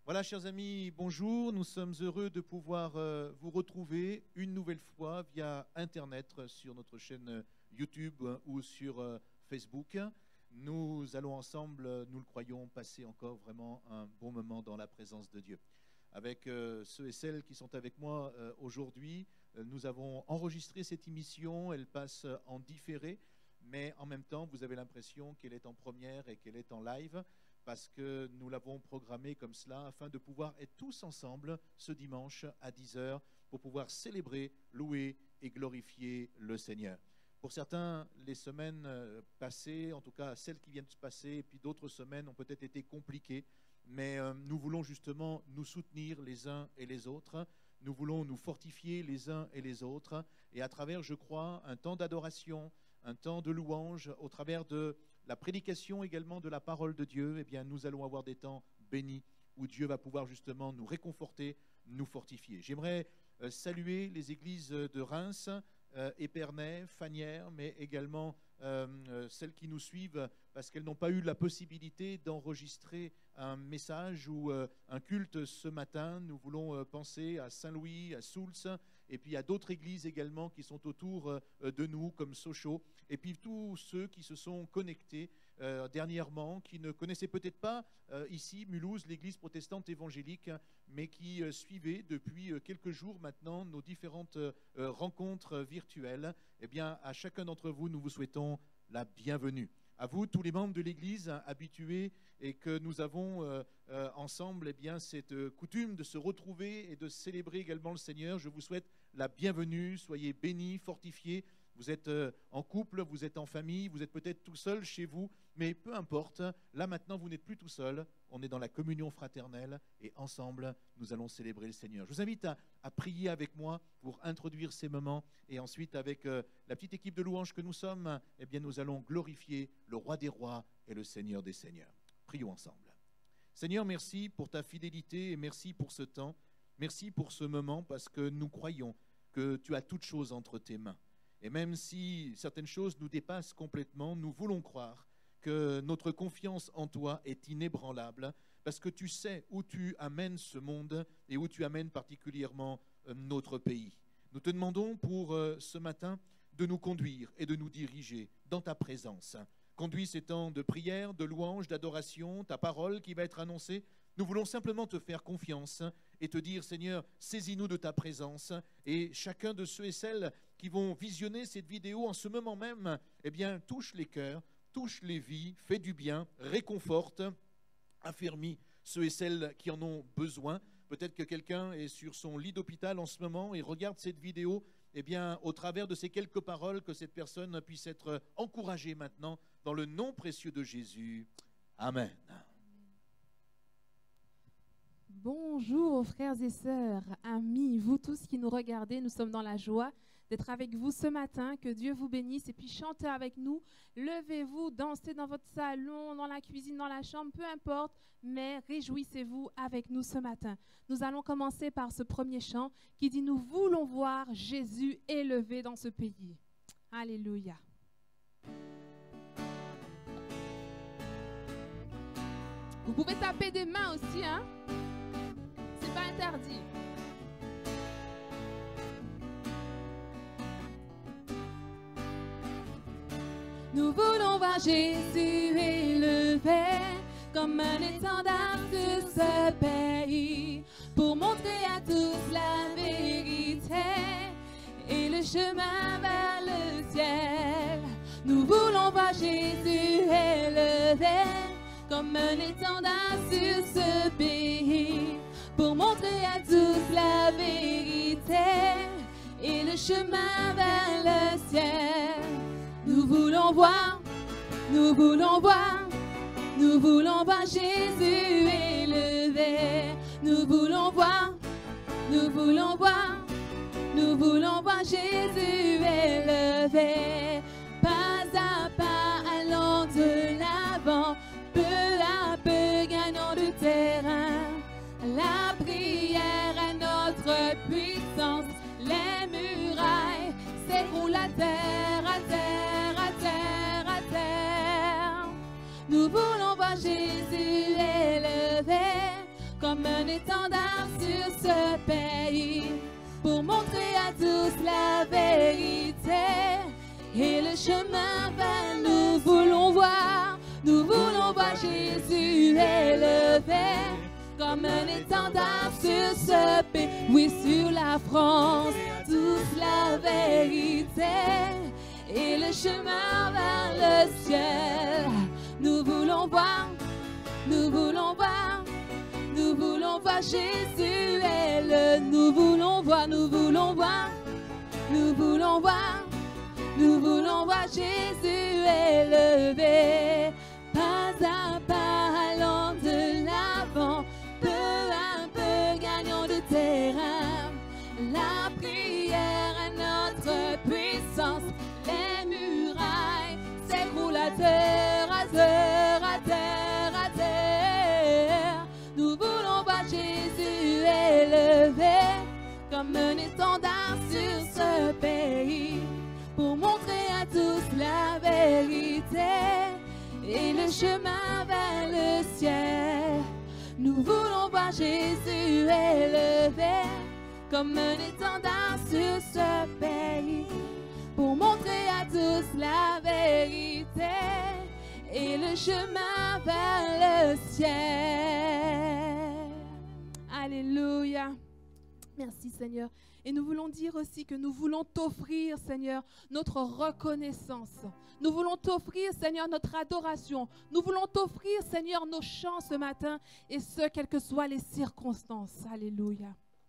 Voilà, chers amis, bonjour. Nous sommes heureux de pouvoir vous retrouver une nouvelle fois via Internet sur notre chaîne YouTube ou sur Facebook. Nous allons ensemble, nous le croyons, passer encore vraiment un bon moment dans la présence de Dieu. Avec ceux et celles qui sont avec moi aujourd'hui, nous avons enregistré cette émission. Elle passe en différé, mais en même temps, vous avez l'impression qu'elle est en première et qu'elle est en live, parce que nous l'avons programmée comme cela, afin de pouvoir être tous ensemble ce dimanche à 10h, pour pouvoir célébrer, louer et glorifier le Seigneur. Pour certains, les semaines passées, en tout cas celles qui viennent de se passer, et puis d'autres semaines ont peut-être été compliquées, mais nous voulons justement nous soutenir les uns et les autres. Nous voulons nous fortifier les uns et les autres, et à travers, je crois, un temps d'adoration, un temps de louange, au travers de la prédication également de la parole de Dieu, eh bien, nous allons avoir des temps bénis où Dieu va pouvoir justement nous réconforter, nous fortifier. J'aimerais saluer les églises de Reims, Épernay, Fanières, mais également celles qui nous suivent parce qu'elles n'ont pas eu la possibilité d'enregistrer un message ou un culte ce matin. Nous voulons penser à Saint-Louis, à Souls, et puis à d'autres églises également qui sont autour de nous, comme Sochaux, et puis tous ceux qui se sont connectés dernièrement, qui ne connaissaient peut-être pas ici, Mulhouse, l'église protestante évangélique, mais qui suivaient depuis quelques jours maintenant nos différentes rencontres virtuelles. Eh bien, à chacun d'entre vous, nous vous souhaitons la bienvenue. À vous, tous les membres de l'Église habitués, et que nous avons ensemble cette coutume de se retrouver et de célébrer également le Seigneur. Je vous souhaite la bienvenue, soyez bénis, fortifiés. Vous êtes en couple, vous êtes en famille, vous êtes peut-être tout seul chez vous, mais peu importe, là maintenant vous n'êtes plus tout seul, on est dans la communion fraternelle et ensemble nous allons célébrer le Seigneur. Je vous invite à prier avec moi pour introduire ces moments, et ensuite avec la petite équipe de louanges que nous sommes, eh bien nous allons glorifier le Roi des rois et le Seigneur des seigneurs. Prions ensemble. Seigneur, merci pour ta fidélité et merci pour ce temps, merci pour ce moment, parce que nous croyons que tu as toutes choses entre tes mains. Et même si certaines choses nous dépassent complètement, nous voulons croire que notre confiance en toi est inébranlable, parce que tu sais où tu amènes ce monde et où tu amènes particulièrement notre pays. Nous te demandons pour ce matin de nous conduire et de nous diriger dans ta présence. Conduis ces temps de prière, de louange, d'adoration, ta parole qui va être annoncée. Nous voulons simplement te faire confiance et te dire, Seigneur, saisis-nous de ta présence, et chacun de ceux et celles qui vont visionner cette vidéo en ce moment même, eh bien, touche les cœurs, touche les vies, fais du bien, réconforte, affermis ceux et celles qui en ont besoin. Peut-être que quelqu'un est sur son lit d'hôpital en ce moment et regarde cette vidéo, eh bien, au travers de ces quelques paroles, que cette personne puisse être encouragée maintenant dans le nom précieux de Jésus. Amen. Bonjour frères et sœurs, amis, vous tous qui nous regardez, nous sommes dans la joie d'être avec vous ce matin. Que Dieu vous bénisse, et puis chantez avec nous, levez-vous, dansez dans votre salon, dans la cuisine, dans la chambre, peu importe, mais réjouissez-vous avec nous ce matin. Nous allons commencer par ce premier chant qui dit « Nous voulons voir Jésus élevé dans ce pays ». Alléluia. Vous pouvez taper des mains aussi, hein? C'est pas interdit. Nous voulons voir Jésus élevé comme un étendard sur ce pays, pour montrer à tous la vérité et le chemin vers le ciel. Nous voulons voir Jésus élevé comme un étendard sur ce pays, pour montrer à tous la vérité et le chemin vers le ciel. Nous voulons voir, nous voulons voir, nous voulons voir Jésus élevé. Nous voulons voir, nous voulons voir, nous voulons voir Jésus élevé. Pas à pas, allons de l'avant, peu à peu, gagnons du terrain. La prière est notre puissance, les murailles s'écroulent à terre, à terre, à terre, à terre. Nous voulons voir Jésus élevé comme comme un étendard sur ce pays, pour montrer à tous la vérité et le chemin vers nous voulons voir Jésus élevé, comme un étendard sur ce pays, oui, sur la France, tous la vérité et le chemin vers le ciel. Nous voulons voir Jésus élevé. Nous voulons voir Jésus élevé. Pas à pas allant de l'avant, peu à peu gagnons de terrain. La prière est notre puissance, les murailles s'écroulent à terre, à terre, à terre, à terre. Nous voulons voir Jésus élevé, comme un étendard sur ce pays, pour montrer à tous la vérité et le chemin vers le ciel. Nous voulons voir Jésus élevé, comme un étendard sur ce pays, pour montrer à tous la vérité et le chemin vers le ciel. Alléluia. Merci Seigneur. Et nous voulons dire aussi que nous voulons t'offrir, Seigneur, notre reconnaissance. Nous voulons t'offrir, Seigneur, notre adoration. Nous voulons t'offrir, Seigneur, nos chants ce matin, et ce, quelles que soient les circonstances. Alléluia.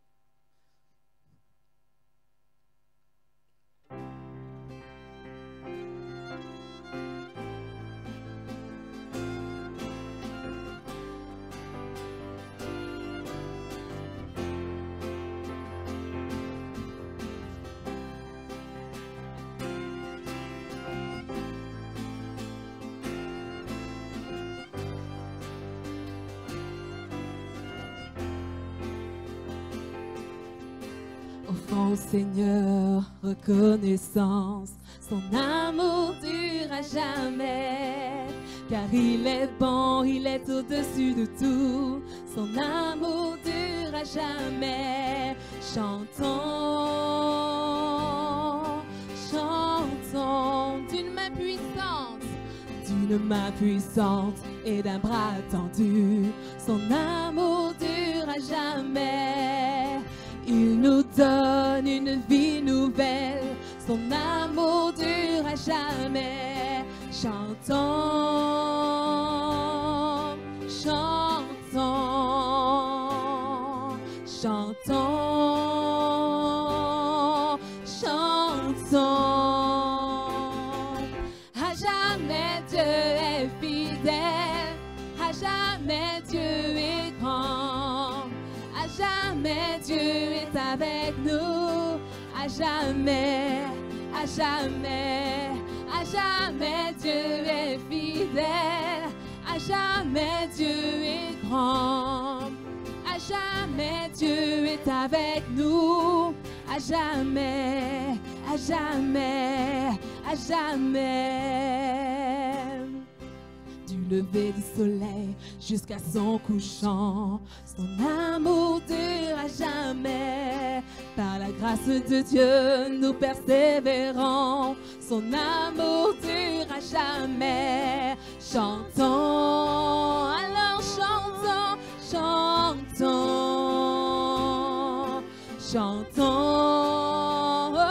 Offrons au Seigneur reconnaissance, son amour dure à jamais, car il est bon, il est au-dessus de tout, son amour dure à jamais. Chantons, chantons d'une main puissante et d'un bras tendu, son amour dure à jamais. Il nous donne une vie nouvelle, son amour dure à jamais. Chantons, chantons, chantons, chantons. À jamais Dieu est fidèle, à jamais Dieu est grand, à jamais Dieu est avec nous, à jamais, à jamais, à jamais Dieu est fidèle, à jamais Dieu est grand, à jamais Dieu est avec nous, à jamais, à jamais, à jamais. Du lever du soleil jusqu'à son couchant, son amour dure à jamais. Par la grâce de Dieu, nous persévérons, son amour dure à jamais. Chantons, alors chantons, chantons, chantons, oh,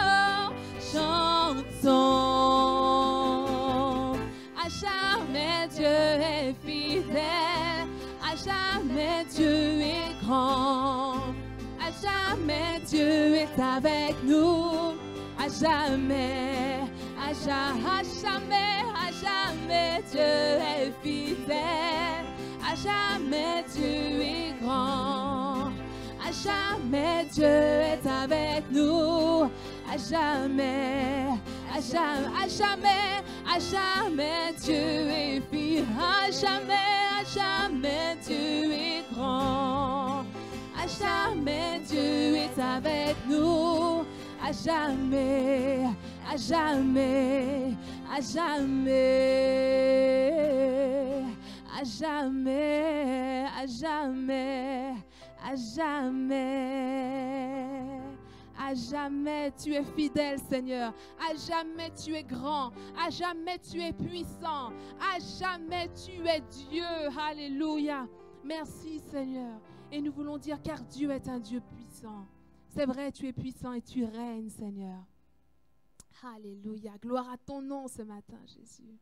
chantons. À jamais Dieu est fidèle, à jamais Dieu est grand, à jamais Dieu est avec nous, à jamais, à jamais, à jamais Dieu est fidèle, à jamais Dieu est grand, à jamais Dieu est avec nous, à jamais, à jamais, à jamais, à jamais Dieu est fidèle, à jamais Dieu est grand, à jamais Dieu est avec nous, à jamais, à jamais, à jamais, à jamais, à jamais, à jamais. À jamais tu es fidèle, Seigneur. À jamais tu es grand. À jamais tu es puissant. À jamais tu es Dieu. Alléluia. Merci, Seigneur. Et nous voulons dire, car Dieu est un Dieu puissant. C'est vrai, tu es puissant et tu règnes, Seigneur. Alléluia. Gloire à ton nom ce matin, Jésus.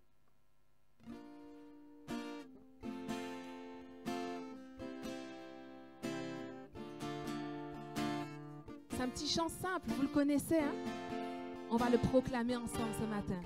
C'est un petit chant simple, vous le connaissez, hein? On va le proclamer ensemble ce matin.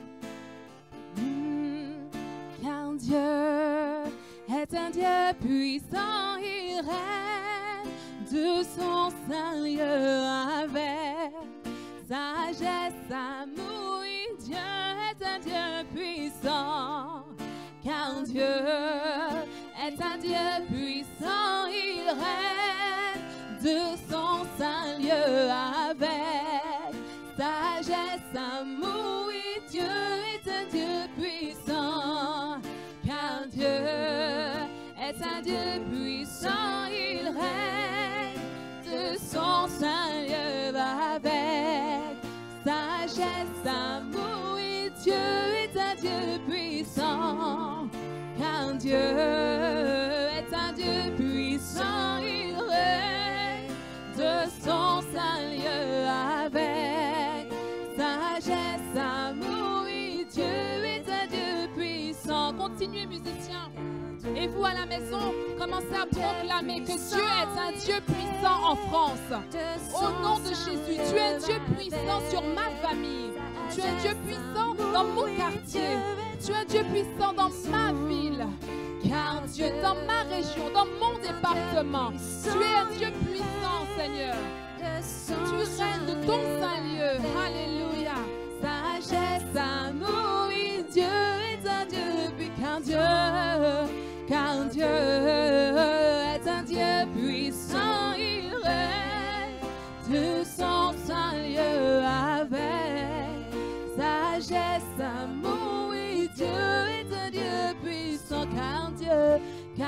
Car Dieu est un Dieu puissant, il règne de son saint lieu avec sagesse, amour. Dieu est un Dieu puissant, car Dieu est un Dieu puissant, il règne de son saint lieu avec sagesse, amour. Oui, Dieu est un Dieu puissant, car Dieu est un Dieu puissant, il règne de son saint lieu avec sagesse, amour. Oui, Dieu est un Dieu puissant, car Dieu est un Dieu puissant, il règne de son saint lieu avec sagesse, amour. Oui, Dieu est un Dieu puissant. Continuez, musiciens. Et vous à la maison, commencez à proclamer que Dieu est un Dieu puissant en France. Au nom de Jésus, tu es un Dieu puissant sur ma famille. Tu es un Dieu puissant dans mon quartier. Tu es un Dieu puissant dans ma ville. Car Dieu, dans ma région, dans mon département, tu es un Dieu puissant, Seigneur. Tu règnes de ton saint lieu. Alléluia. Sagesse, amour, oui, Dieu est un Dieu puissant. Car Dieu est un Dieu puissant, il règne de son saint lieu avec sagesse, amour. Oui, Dieu est un Dieu puissant, car Dieu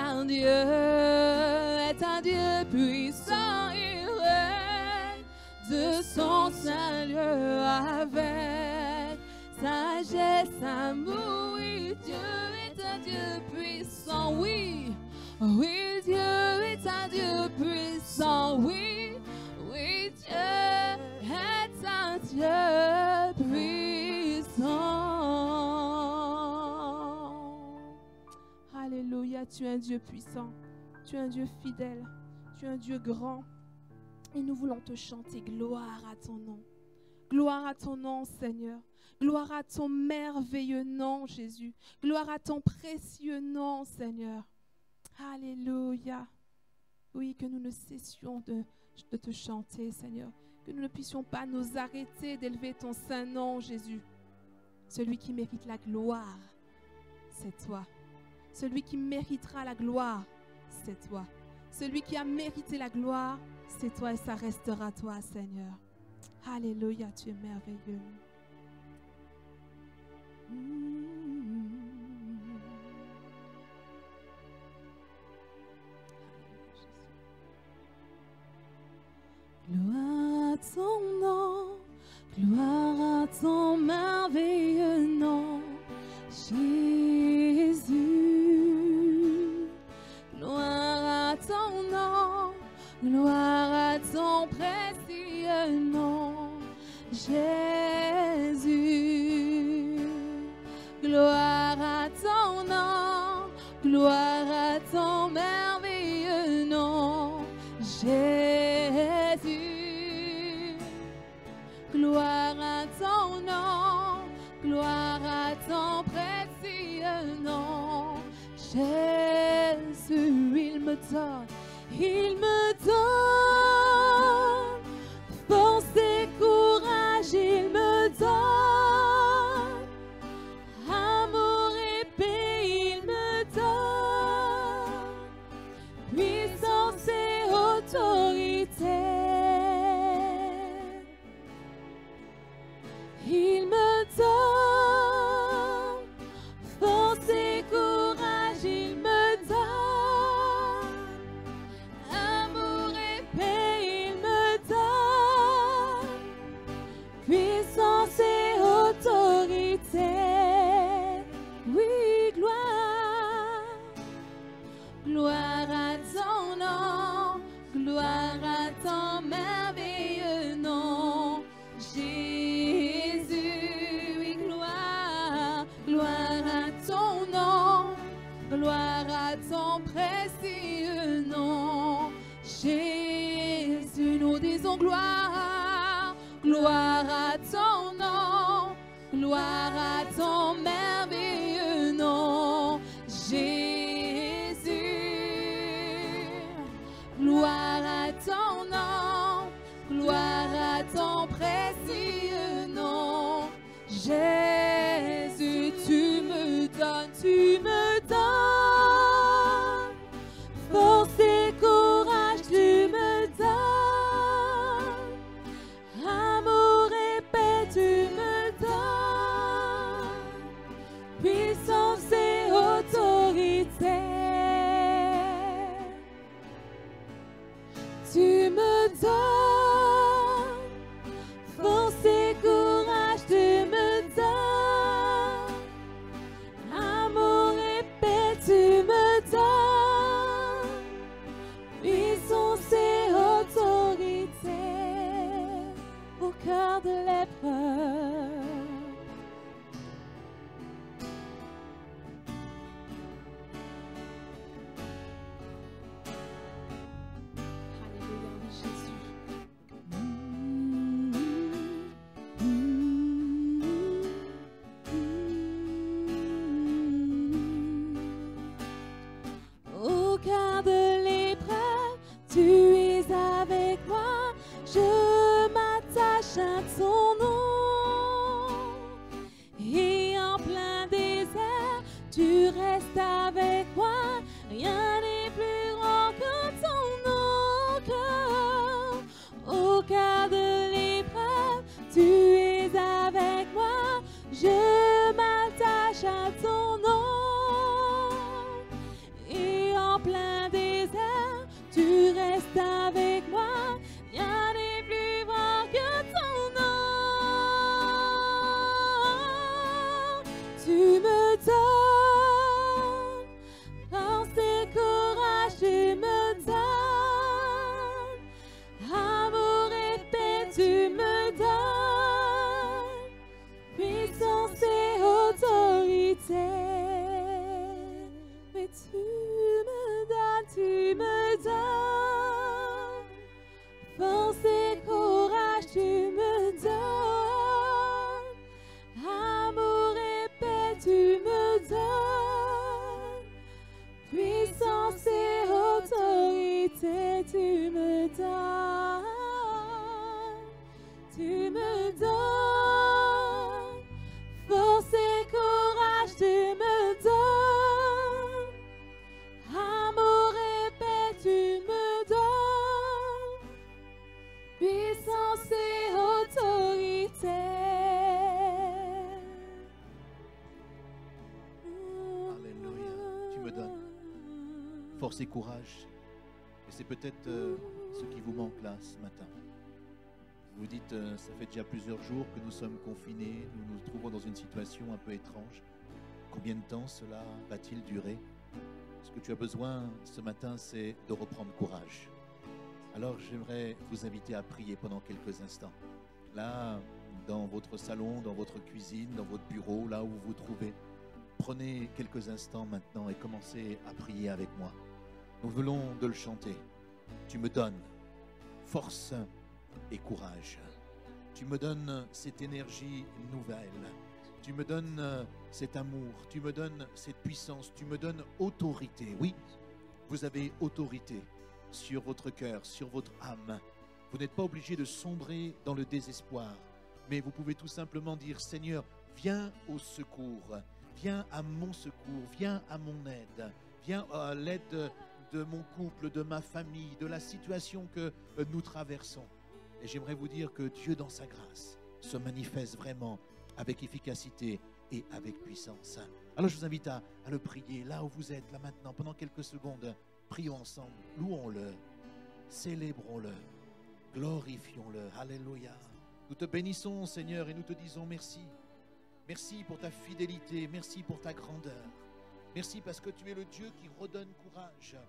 est un Dieu puissant, il règne de son saint lieu avec sagesse, amour. Oui, Dieu est un Dieu puissant, oui, oui, Dieu est un Dieu puissant, oui, oui, Dieu est un Dieu puissant. Alléluia, tu es un Dieu puissant, tu es un Dieu fidèle, tu es un Dieu grand. Et nous voulons te chanter gloire à ton nom. Gloire à ton nom, Seigneur. Gloire à ton merveilleux nom, Jésus. Gloire à ton précieux nom, Seigneur. Alléluia. Oui, que nous ne cessions de te chanter, Seigneur. Que nous ne puissions pas nous arrêter d'élever ton saint nom, Jésus. Celui qui mérite la gloire, c'est toi. Celui qui méritera la gloire, c'est toi. Celui qui a mérité la gloire, c'est toi et ça restera toi, Seigneur. Alléluia, tu es merveilleux. Gloire à ton nom, gloire à ton merveilleux nom, Jésus. Gloire à ton nom, gloire à ton précieux nom, Jésus. Gloire à ton nom, gloire à ton merveilleux nom, Jésus. Gloire à ton nom, gloire à ton précieux nom, Jésus. Il me donne force et courage, il me donne amour et paix, il me donne puissance et autorité. Il me donne force et courage, il me donne ton nom, gloire à ton merveilleux nom. Jésus, oui, gloire, gloire à ton nom, gloire à ton précieux nom. Jésus, nous disons gloire, gloire à ton nom, gloire à ton merveilleux nom. Jésus, gloire à ton nom, gloire à ton précieux nom. Jésus, tu me donnes force et courage, tu me donnes amour et paix, tu me donnes puissance et autorité. Tu me donnes force et courage, tu me donnes amour et paix, tu me donnes puissance et autorité au cœur de l'épreuve. Alléluia, oui, Jésus. Au cœur de l'épreuve, tu es avec moi, je m'attache à ton nom. Et en plein désert, tu restes avec moi, rien n'est plus grand que ton nom. Au cœur de l'épreuve, tu es avec moi, je m'attache à ton nom. Et en plein désert, tu restes avec moi, rien n'est plus grand que ton nom. Tu me donnes force et courage, tu me donnes amour et paix, tu me donnes puissance et autorité. Mais tu me donnes force et courage, tu me donnes amour et paix, tu me donnes puissance et autorité, tu me donnes force et courage, tu me donnes amour et paix, tu me donnes puissance et autorité. Alléluia. Tu me donnes force et courage. Et c'est peut-être ce qui vous manque là ce matin. Vous dites, ça fait déjà plusieurs jours que nous sommes confinés, nous nous trouvons dans une situation un peu étrange. Combien de temps cela va-t-il durer? Ce que tu as besoin ce matin, c'est de reprendre courage. Alors j'aimerais vous inviter à prier pendant quelques instants. Là, dans votre salon, dans votre cuisine, dans votre bureau, là où vous vous trouvez, prenez quelques instants maintenant et commencez à prier avec moi. Nous venons de le chanter. Tu me donnes force et courage. Tu me donnes cette énergie nouvelle. Tu me donnes cet amour. Tu me donnes cette puissance. Tu me donnes autorité. Oui, vous avez autorité sur votre cœur, sur votre âme. Vous n'êtes pas obligé de sombrer dans le désespoir, mais vous pouvez tout simplement dire, Seigneur, viens au secours. Viens à mon secours. Viens à mon aide. Viens à l'aide de mon couple, de ma famille, de la situation que nous traversons. Et j'aimerais vous dire que Dieu, dans sa grâce, se manifeste vraiment avec efficacité et avec puissance. Alors je vous invite à le prier là où vous êtes, là maintenant, pendant quelques secondes. Prions ensemble, louons-le, célébrons-le, glorifions-le. Alléluia. Nous te bénissons, Seigneur, et nous te disons merci. Merci pour ta fidélité, merci pour ta grandeur. Merci parce que tu es le Dieu qui redonne courage.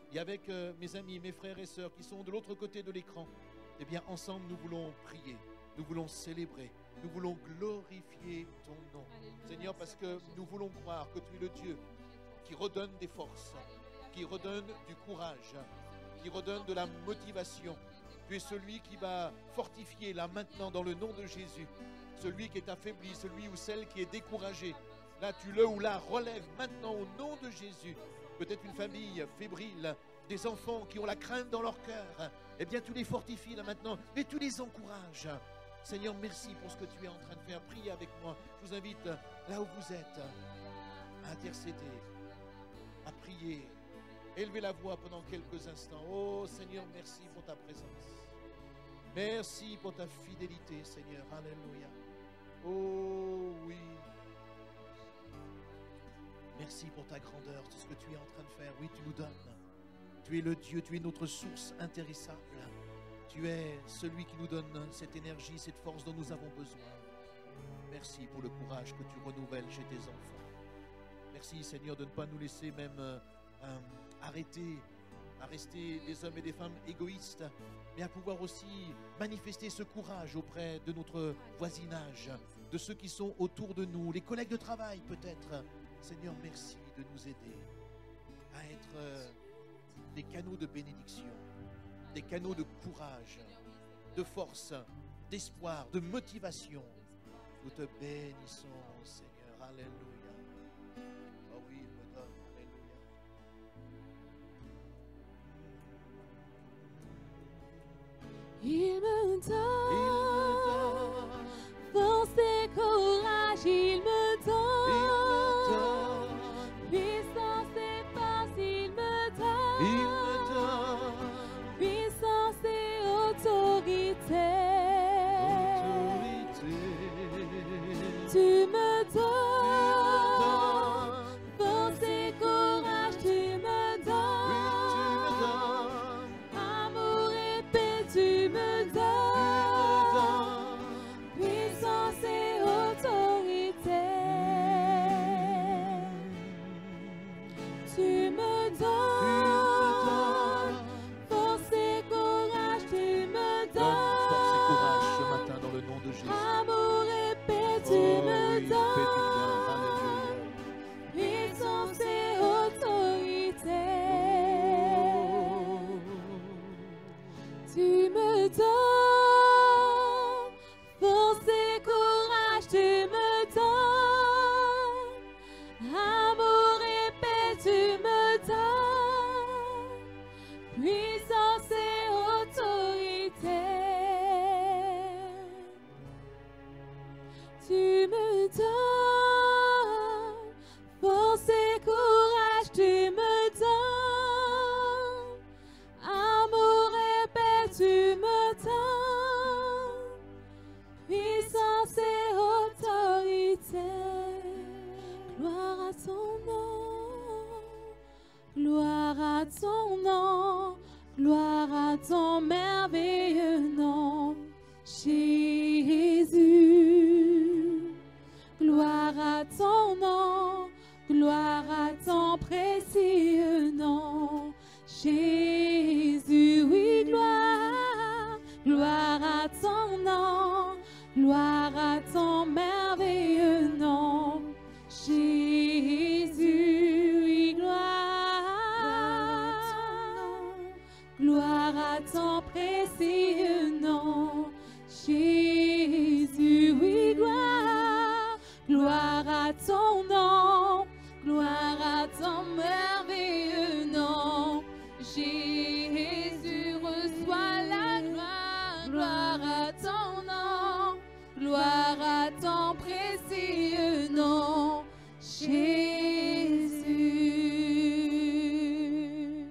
et avec mes amis, mes frères et sœurs qui sont de l'autre côté de l'écran, eh bien ensemble nous voulons prier, nous voulons célébrer, nous voulons glorifier ton nom. Alléluia. Seigneur, parce que nous voulons croire que tu es le Dieu qui redonne des forces, qui redonne du courage, qui redonne de la motivation. Tu es celui qui va fortifier là maintenant dans le nom de Jésus. Celui qui est affaibli, celui ou celle qui est découragé. Là, tu le ou la relèves maintenant au nom de Jésus. Peut-être une famille fébrile, des enfants qui ont la crainte dans leur cœur. Eh bien, tu les fortifies là maintenant et tu les encourages. Seigneur, merci pour ce que tu es en train de faire. Priez avec moi. Je vous invite, là où vous êtes, à intercéder, à prier. Élevez la voix pendant quelques instants. Oh Seigneur, merci pour ta présence. Merci pour ta fidélité, Seigneur. Alléluia. Oh oui. Merci pour ta grandeur, tout ce que tu es en train de faire. Oui, tu nous donnes. Tu es le Dieu, tu es notre source intarissable. Tu es celui qui nous donne cette énergie, cette force dont nous avons besoin. Merci pour le courage que tu renouvelles chez tes enfants. Merci Seigneur de ne pas nous laisser même à rester des hommes et des femmes égoïstes, mais à pouvoir aussi manifester ce courage auprès de notre voisinage, de ceux qui sont autour de nous, les collègues de travail peut-être. Seigneur, merci de nous aider à être des canaux de bénédiction, des canaux de courage, de force, d'espoir, de motivation. Nous te bénissons, Seigneur. Alléluia. Oh oui, il me donne. Alléluia. Il me donne force et courage, il me donne puissance et force, il me donne puissance et autorité. Tu me donnes force et courage, tu me donnes amour et paix, tu me donnes puissance et autorité. Tu me donnes force et courage, tu me Donne force et courage ce donnes matin dans le nom de Jésus. amour et paix, tu Oh me oui, donnes fais du bien. Alléluia. puissance et autorité. Tu me donnes force et courage, tu me donnes amour et paix, tu me donnes puissance et autorité. Tu me donnes force et courage, tu me donnes amour et paix, tu me donnes puissance et autorité. Gloire à ton nom, gloire à ton nom, gloire à ton merveilleux nom, Jésus. Gloire à ton nom, gloire à ton précieux nom, Jésus. Oui, gloire, gloire à ton nom, gloire à ton merveilleux nom, Jésus. Oui, gloire à ton précieux nom, Jésus. Oui, gloire à ton nom, gloire à ton merveilleux nom, Jésus. Reçois la gloire, gloire à ton nom, gloire à ton précieux nom, Jésus.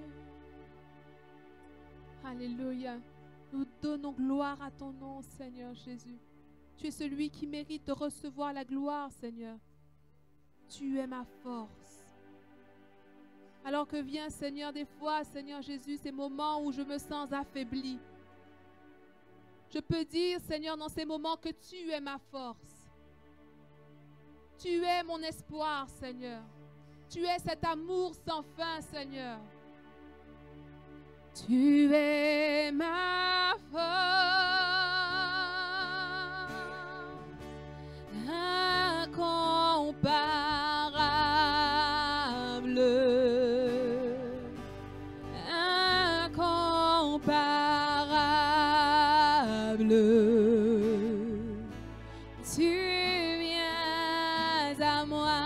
Alléluia. Nous donnons gloire à ton nom, Seigneur Jésus. Tu es celui qui mérite de recevoir la gloire, Seigneur. Tu es ma force. Alors que vient, Seigneur, des fois, Seigneur Jésus, ces moments où je me sens affaibli. Je peux dire, Seigneur, dans ces moments que tu es ma force. Tu es mon espoir, Seigneur. Tu es cet amour sans fin, Seigneur. Tu es ma force, incomparable, incomparable. Tu viens à moi,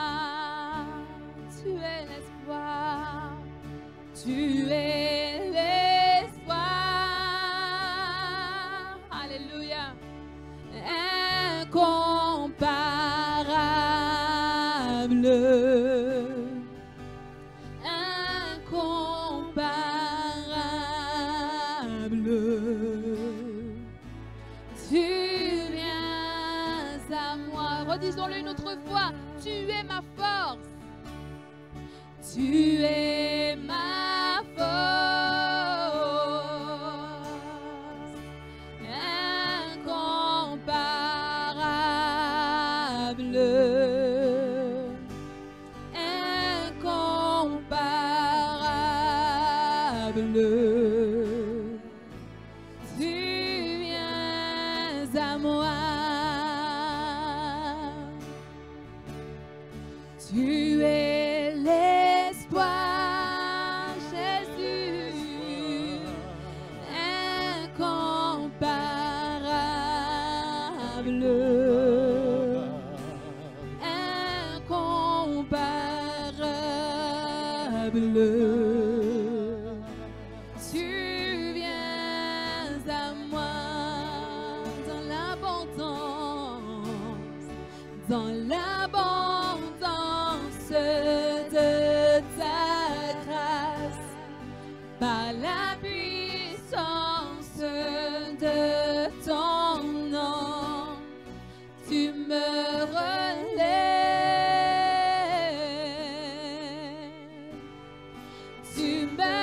tu es l'espoir, tu es l'espoir, alléluia, incomparable, incomparable. Tu viens à moi, redisons-le une autre fois, tu es ma force, tu es ma force, incomparable, incomparable. Tu viens à moi, tu es l'espoir, Jésus, incomparable, incomparable. Tu viens à moi dans l'abondance, dans l'abondance de ta grâce, par la puissance de ton nom, tu me relèves, tu me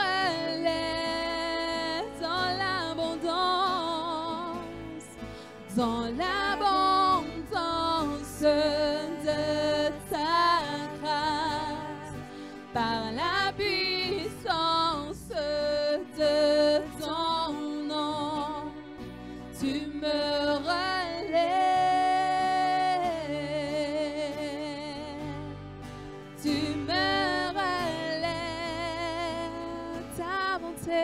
relèves dans l'abondance, dans l'abondance de ta grâce, par la puissance de ton nom, tu me relèves, tu me relèves, ta bonté,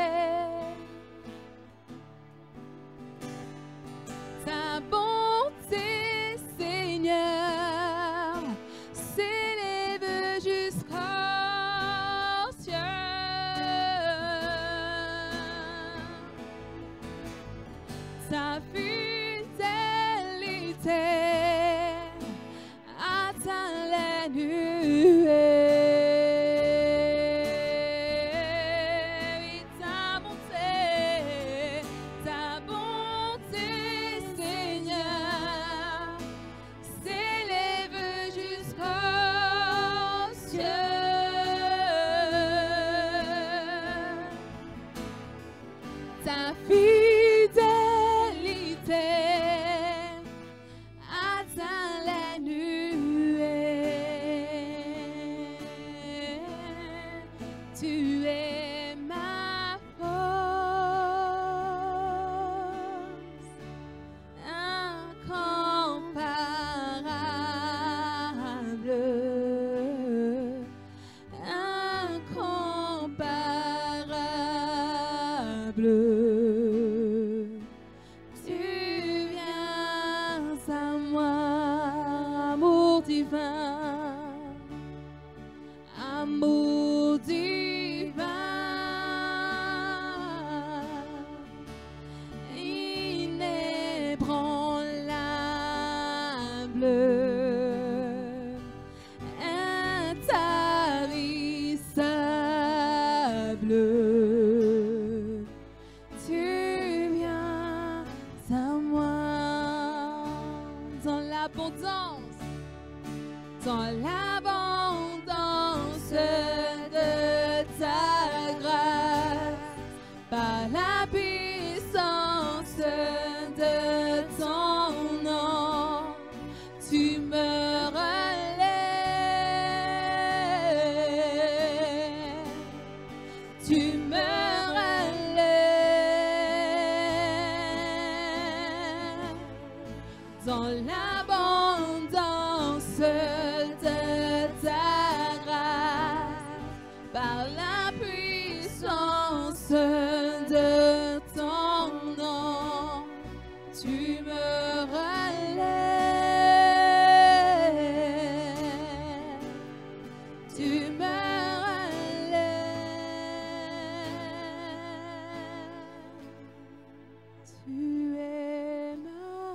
ta bonté, Seigneur, s'élève jusqu'aux cieux. Ta fidélité atteint les nuées. Ta bonté, Seigneur, s'élève jusqu'aux cieux. Ta fidélité atteint les nuées. Tu es ma force, incomparable, incomparable. Tu viens à moi, amour divin, amour divin, inébranlable, intarissable. tu me relèves dans l'abondance de ta grâce, par la puissance de ton nom, tu me relèves, tu me relèves, tu es ma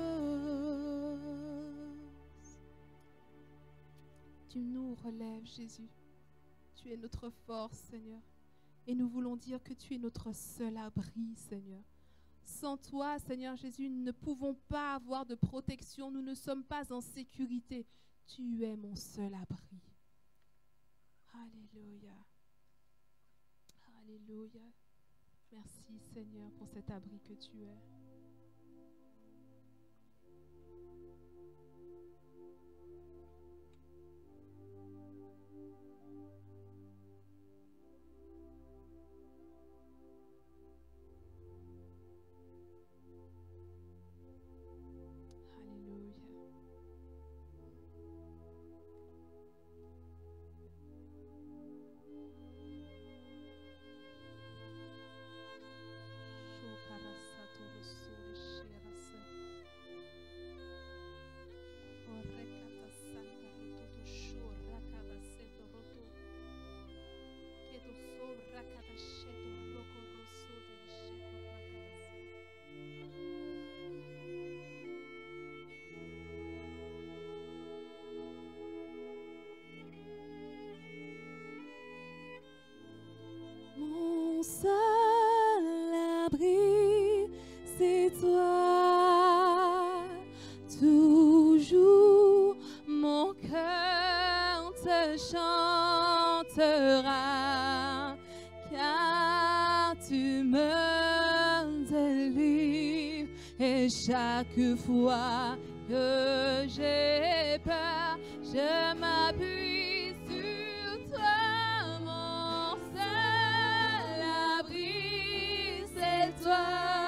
force. Tu nous relèves, Jésus. Tu es notre force, Seigneur. Et nous voulons dire que tu es notre seul abri, Seigneur. Sans toi, Seigneur Jésus, nous ne pouvons pas avoir de protection. Nous ne sommes pas en sécurité. Tu es mon seul abri. Alléluia. Alléluia. Merci, Seigneur, pour cet abri que tu es. Mon seul abri, c'est toi. Toujours mon cœur te chantera, car tu me délivres. Et chaque fois que j'ai peur, je m'appuie sur toi. Mon seul abri, c'est toi.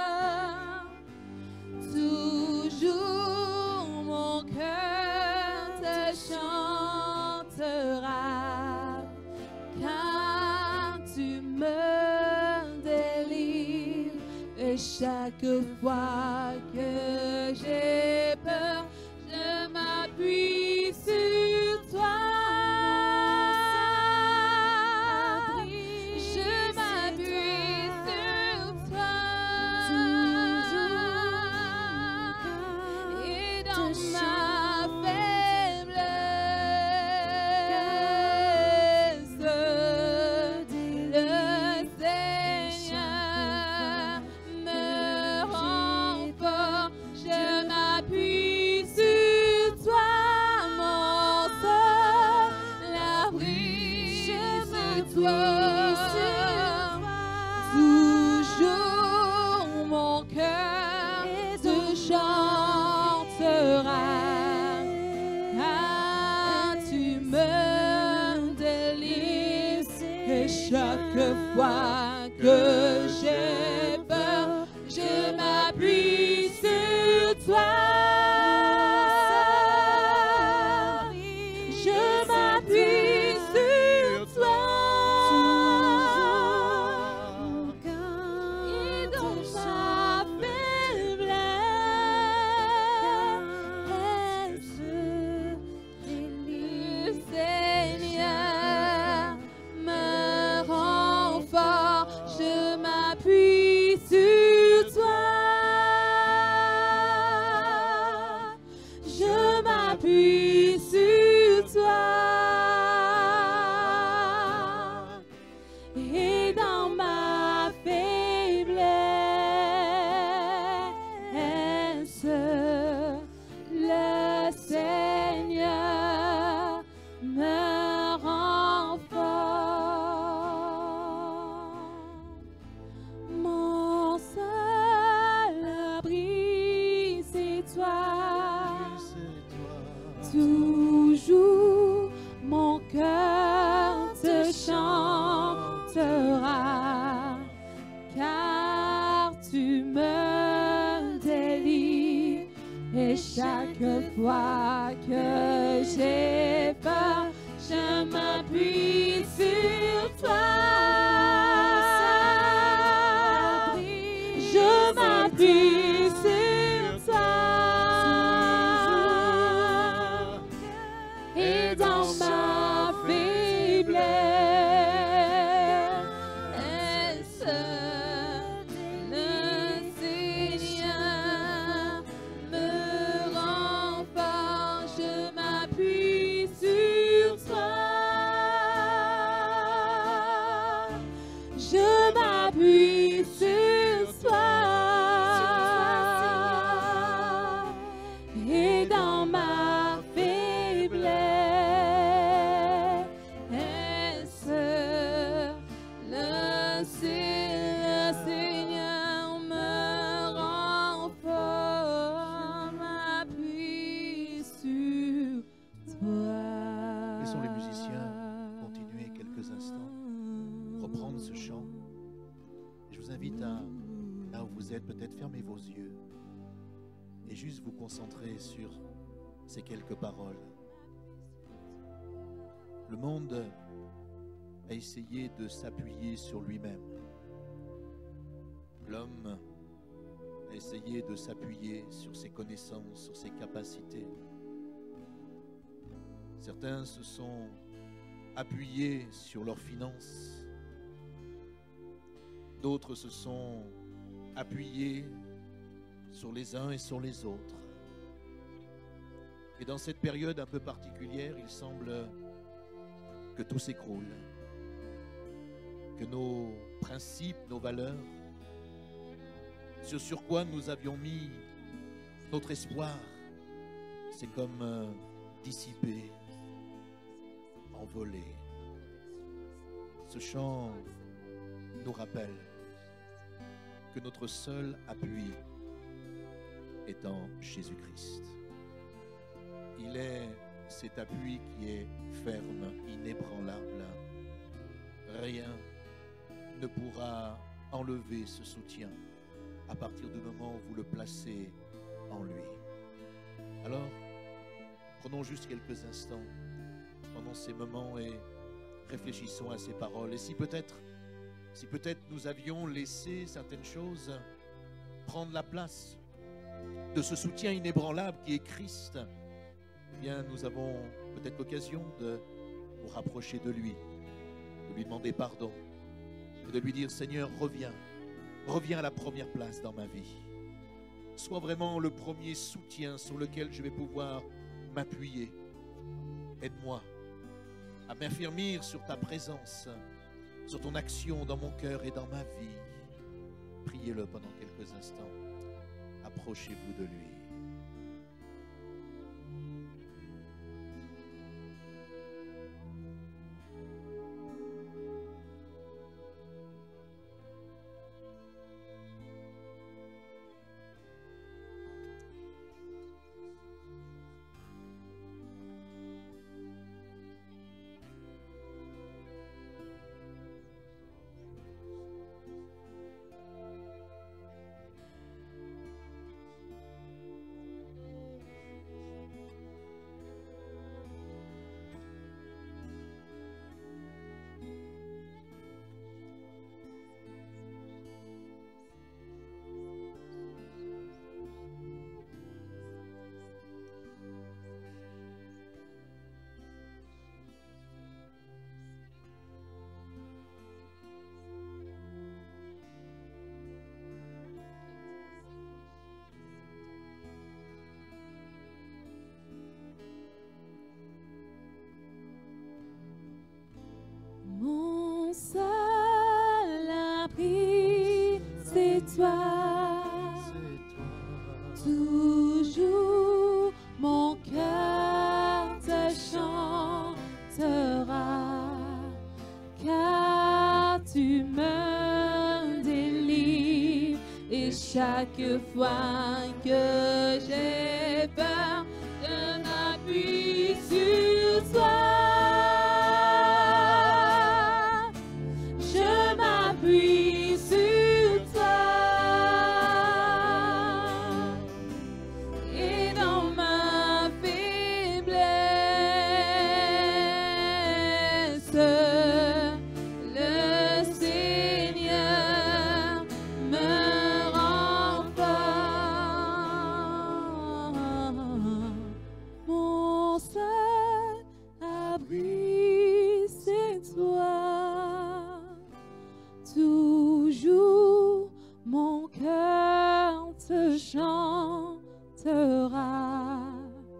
Toujours mon cœur te chantera, car tu me délivres. Et chaque fois que j'ai peur, je m'appuie sur toi. Je m'appuie sur toi. Et dans ma faiblesse, le Seigneur me rend fort. Je m'appuie sur toi, mon seul abri, c'est toi. Toujours mon cœur te chantera, car tu me délivres. Et chaque fois que j'ai peur, je m'appuie sur toi. Je m'appuie sur toi. Et dans ma faiblesse, le Seigneur me rend fort. Je car tu me délivres. Et chaque fois que j'ai peur, je m'appuie sur toi. Je m'appuie sur toi. Et dans ma faiblesse, le Seigneur me rend fort. Je m'appuie sur toi. Je m'appuie sur toi. Et dans ma faiblesse, le Seigneur me rend fort. M'appuie sur toi. Laissons les musiciens continuer quelques instants, reprendre ce chant. Et je vous invite à, là où vous êtes, peut-être fermer vos yeux et juste vous concentrer sur ces quelques paroles. Le monde a essayé de s'appuyer sur lui-même. L'homme a essayé de s'appuyer sur ses connaissances, sur ses capacités. Certains se sont appuyés sur leurs finances. D'autres se sont appuyés sur les uns et sur les autres. Et dans cette période un peu particulière, il semble que tout s'écroule, que nos principes, nos valeurs, ce sur quoi nous avions mis notre espoir, c'est comme dissipé, envolé. Ce chant nous rappelle que notre seul appui est en Jésus-Christ. Il est cet appui qui est ferme, inébranlable. Rien ne pourra enlever ce soutien à partir du moment où vous le placez en lui. Alors, prenons juste quelques instants pendant ces moments et réfléchissons à ces paroles. Et si peut-être nous avions laissé certaines choses prendre la place de ce soutien inébranlable qui est Christ, eh bien nous avons peut-être l'occasion de nous rapprocher de lui demander pardon et de lui dire: Seigneur, reviens à la première place dans ma vie. Sois vraiment le premier soutien sur lequel je vais pouvoir m'appuyer. Aide-moi à m'affermir sur ta présence, sur ton action dans mon cœur et dans ma vie. Priez-le pendant quelques instants. Approchez-vous de lui. Mon seul abri, c'est toi. Toujours mon cœur te chantera, car tu me délivres. Et chaque fois que j'ai peur, je m'appuie sur toi. Je m'appuie sur chantera,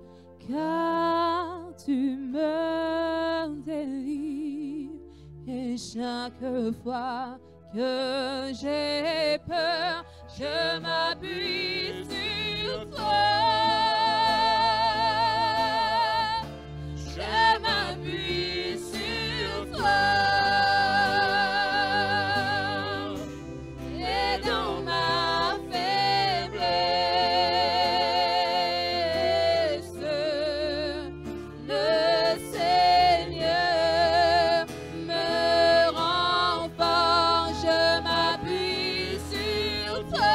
car tu me délivres. Et chaque fois que j'ai peur, je m'appuie sur toi. Je m'appuie sur toi. Et dans ma faiblesse, le Seigneur me renforce. Je m'appuie sur toi.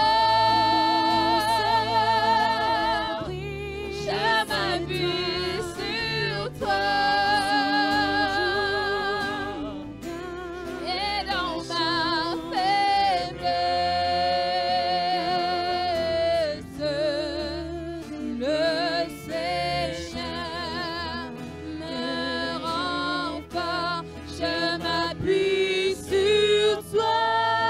Je m'appuie sur toi. Et dans ma faiblesse, le Seigneur me renforce. Je m'appuie sur toi.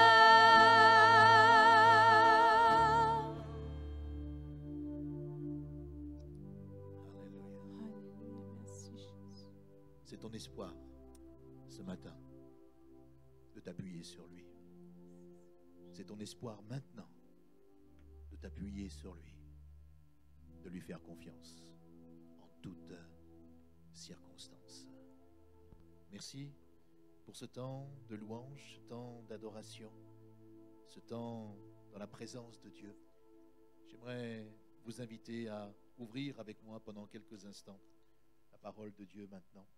C'est ton espoir ce matin de t'appuyer sur lui. C'est ton espoir maintenant de t'appuyer sur lui, de lui faire confiance en toutes circonstances. Merci pour ce temps de louange, ce temps d'adoration, ce temps dans la présence de Dieu. J'aimerais vous inviter à ouvrir avec moi pendant quelques instants la parole de Dieu maintenant.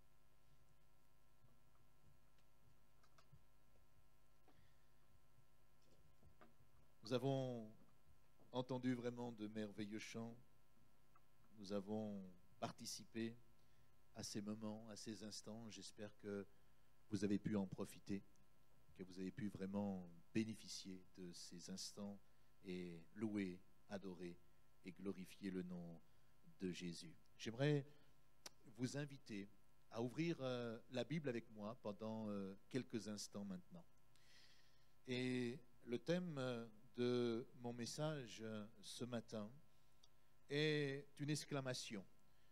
Nous avons entendu vraiment de merveilleux chants. Nous avons participé à ces moments, à ces instants. J'espère que vous avez pu en profiter, que vous avez pu vraiment bénéficier de ces instants et louer, adorer et glorifier le nom de Jésus. J'aimerais vous inviter à ouvrir la Bible avec moi pendant quelques instants maintenant. Et le thème de mon message ce matin est une exclamation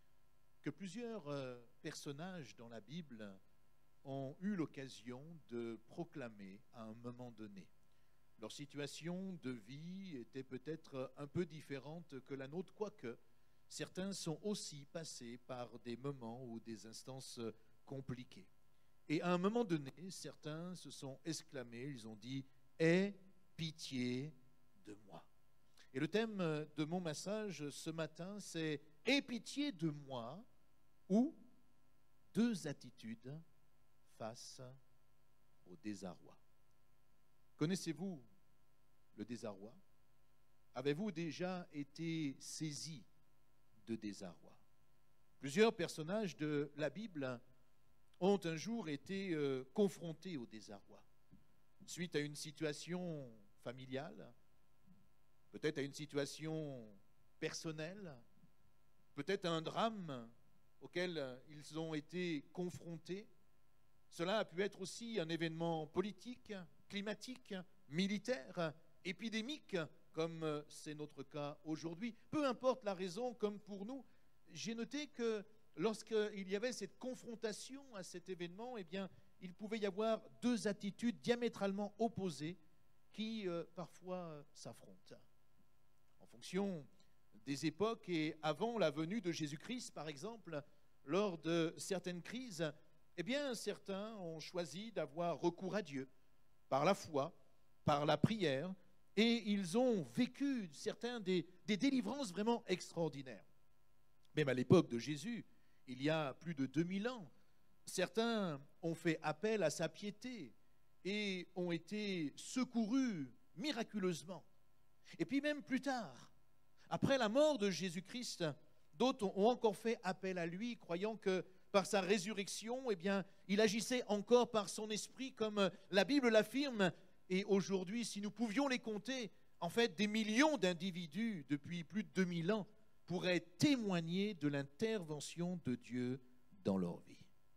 que plusieurs personnages dans la Bible ont eu l'occasion de proclamer à un moment donné. Leur situation de vie était peut-être un peu différente que la nôtre, quoique certains sont aussi passés par des moments ou des instances compliquées. Et à un moment donné, certains se sont exclamés, ils ont dit « Aie pitié de moi ». Et le thème de mon message ce matin, c'est « Aie pitié de moi » ou « Deux attitudes face au désarroi ». Connaissez-vous le désarroi? Avez-vous déjà été saisi de désarroi? Plusieurs personnages de la Bible ont un jour été confrontés au désarroi, suite à une situation familiale, peut-être à une situation personnelle, peut-être à un drame auquel ils ont été confrontés. Cela a pu être aussi un événement politique, climatique, militaire, épidémique, comme c'est notre cas aujourd'hui. Peu importe la raison, comme pour nous, j'ai noté que lorsqu'il y avait cette confrontation à cet événement, eh bien, il pouvait y avoir deux attitudes diamétralement opposées qui parfois s'affrontent. En fonction des époques et avant la venue de Jésus-Christ, par exemple, lors de certaines crises, eh bien, certains ont choisi d'avoir recours à Dieu par la foi, par la prière, et ils ont vécu certains des délivrances vraiment extraordinaires. Même à l'époque de Jésus, il y a plus de 2000 ans, certains ont fait appel à sa piété et ont été secourus miraculeusement. Et puis même plus tard, après la mort de Jésus-Christ, d'autres ont encore fait appel à lui, croyant que par sa résurrection, eh bien, il agissait encore par son esprit, comme la Bible l'affirme. Et aujourd'hui, si nous pouvions les compter, en fait, des millions d'individus depuis plus de 2000 ans pourraient témoigner de l'intervention de Dieu dans leur vie.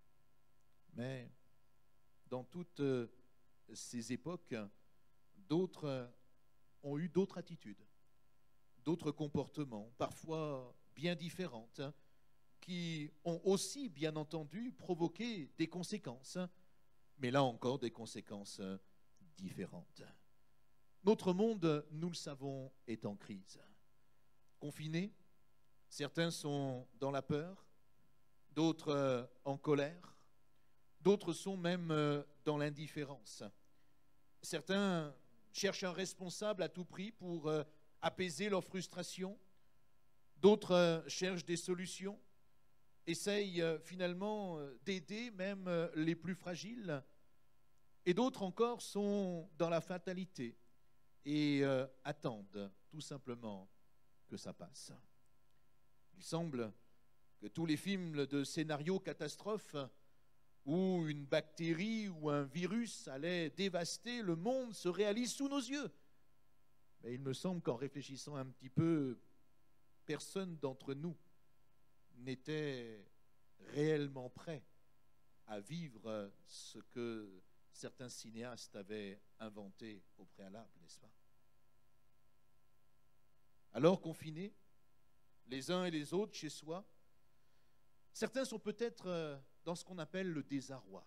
Mais dans toutes ces époques, d'autres ont eu d'autres attitudes. d'autres comportements, parfois bien différents, qui ont aussi, bien entendu, provoqué des conséquences, mais là encore des conséquences différentes. Notre monde, nous le savons, est en crise. Confinés, certains sont dans la peur, d'autres en colère, d'autres sont même dans l'indifférence. Certains cherchent un responsable à tout prix pour apaiser leur frustration, d'autres cherchent des solutions, essayent finalement d'aider même les plus fragiles, et d'autres encore sont dans la fatalité et attendent tout simplement que ça passe. Il semble que tous les films de scénarios catastrophes où une bactérie ou un virus allait dévaster le monde se réalisent sous nos yeux. Mais il me semble qu'en réfléchissant un petit peu, personne d'entre nous n'était réellement prêt à vivre ce que certains cinéastes avaient inventé au préalable, n'est-ce pas? Alors confinés, les uns et les autres chez soi, certains sont peut-être dans ce qu'on appelle le désarroi,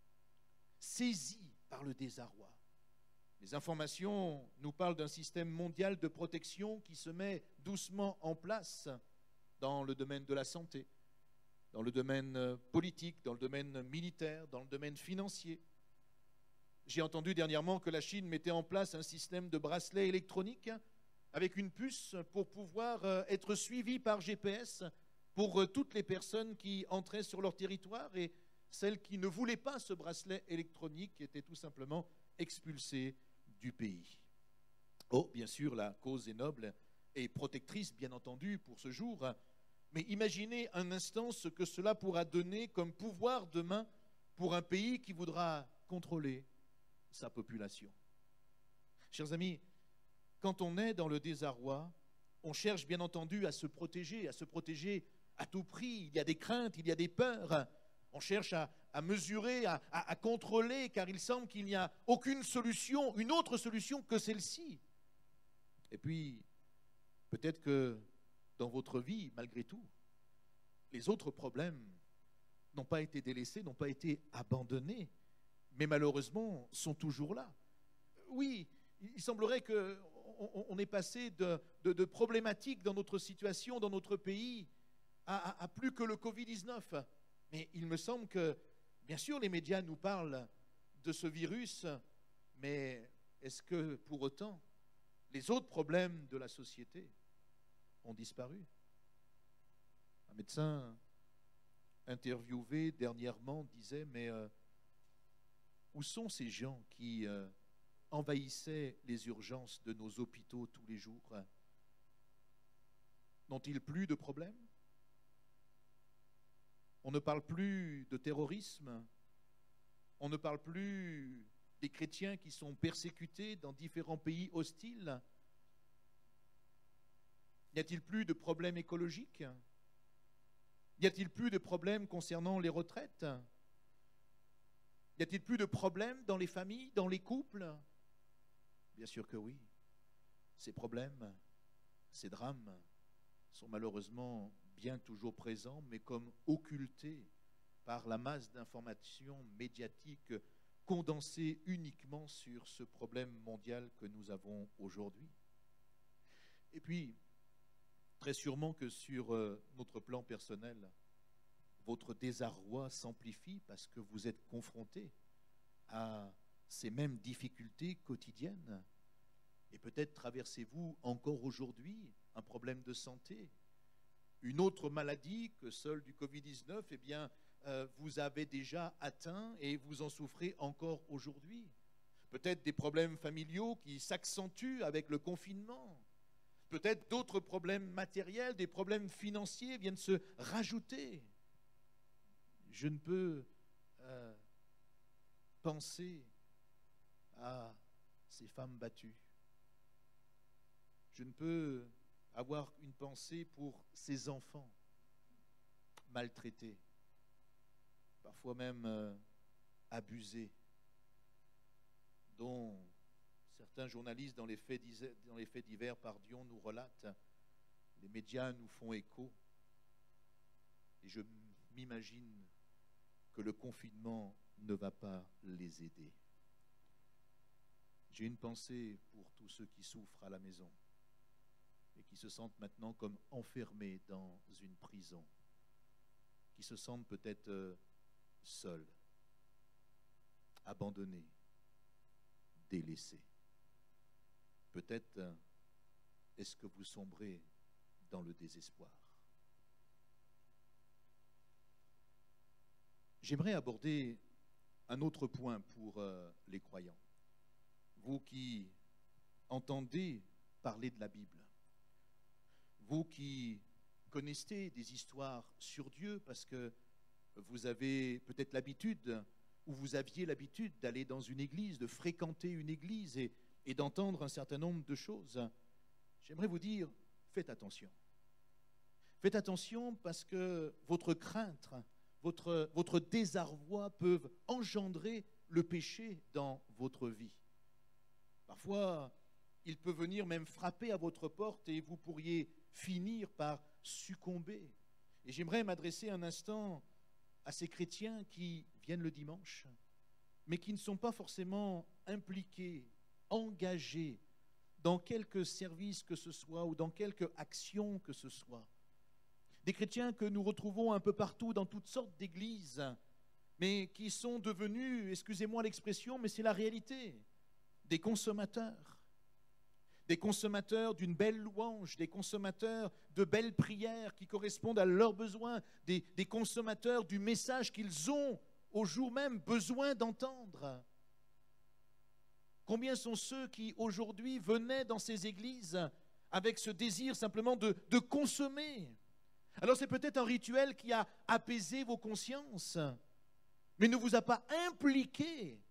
saisis par le désarroi. Les informations nous parlent d'un système mondial de protection qui se met doucement en place dans le domaine de la santé, dans le domaine politique, dans le domaine militaire, dans le domaine financier. J'ai entendu dernièrement que la Chine mettait en place un système de bracelet électronique avec une puce pour pouvoir être suivi par GPS pour toutes les personnes qui entraient sur leur territoire, et celles qui ne voulaient pas ce bracelet électronique étaient tout simplement expulsées du pays. Oh, bien sûr, la cause est noble et protectrice, bien entendu, pour ce jour, mais imaginez un instant ce que cela pourra donner comme pouvoir demain pour un pays qui voudra contrôler sa population. Chers amis, quand on est dans le désarroi, on cherche bien entendu à se protéger à tout prix. Il y a des craintes, il y a des peurs. On cherche à mesurer, à contrôler, car il semble qu'il n'y a aucune solution, une autre solution que celle-ci. Et puis, peut-être que dans votre vie, malgré tout, les autres problèmes n'ont pas été délaissés, n'ont pas été abandonnés, mais malheureusement sont toujours là. Oui, il semblerait qu'on est passé de problématiques dans notre situation, dans notre pays, à plus que le Covid-19. Mais il me semble que, bien sûr, les médias nous parlent de ce virus, mais est-ce que pour autant, les autres problèmes de la société ont disparu? Un médecin interviewé dernièrement disait, mais où sont ces gens qui envahissaient les urgences de nos hôpitaux tous les jours? N'ont-ils plus de problèmes? On ne parle plus de terrorisme, on ne parle plus des chrétiens qui sont persécutés dans différents pays hostiles. N'y a-t-il plus de problèmes écologiques? N'y a-t-il plus de problèmes concernant les retraites? Y a-t-il plus de problèmes dans les familles, dans les couples? Bien sûr que oui. Ces problèmes, ces drames sont malheureusement bien toujours présents, mais comme occultés par la masse d'informations médiatiques condensées uniquement sur ce problème mondial que nous avons aujourd'hui. Et puis, très sûrement que sur notre plan personnel, votre désarroi s'amplifie parce que vous êtes confronté à ces mêmes difficultés quotidiennes. Et peut-être traversez-vous encore aujourd'hui un problème de santé, une autre maladie que celle du Covid-19, eh bien, vous avez déjà atteint et vous en souffrez encore aujourd'hui. Peut-être des problèmes familiaux qui s'accentuent avec le confinement. Peut-être d'autres problèmes matériels, des problèmes financiers viennent se rajouter. Je ne peux penser à ces femmes battues. Je ne peux avoir une pensée pour ces enfants maltraités, parfois même abusés, dont certains certains journalistes dans les faits divers, nous relatent, les médias nous font écho. Et je m'imagine que le confinement ne va pas les aider. J'ai une pensée pour tous ceux qui souffrent à la maison et qui se sentent maintenant comme enfermés dans une prison, qui se sentent peut-être seuls, abandonnés, délaissés. Peut-être est-ce que vous sombrez dans le désespoir. J'aimerais aborder un autre point pour les croyants. Vous qui entendez parler de la Bible, vous qui connaissez des histoires sur Dieu parce que vous avez peut-être l'habitude ou vous aviez l'habitude d'aller dans une église, de fréquenter une église et d'entendre un certain nombre de choses, j'aimerais vous dire, faites attention. Faites attention parce que votre crainte, votre désarroi peuvent engendrer le péché dans votre vie. Parfois, il peut venir même frapper à votre porte et vous pourriez finir par succomber. Et j'aimerais m'adresser un instant à ces chrétiens qui viennent le dimanche, mais qui ne sont pas forcément impliqués, engagés dans quelque service que ce soit ou dans quelque action que ce soit. Des chrétiens que nous retrouvons un peu partout dans toutes sortes d'églises, mais qui sont devenus, excusez-moi l'expression, mais c'est la réalité, des consommateurs d'une belle louange, des consommateurs de belles prières qui correspondent à leurs besoins, des consommateurs du message qu'ils ont au jour même besoin d'entendre. Combien sont ceux qui aujourd'hui venaient dans ces églises avec ce désir simplement de consommer? Alors c'est peut-être un rituel qui a apaisé vos consciences, mais ne vous a pas impliqué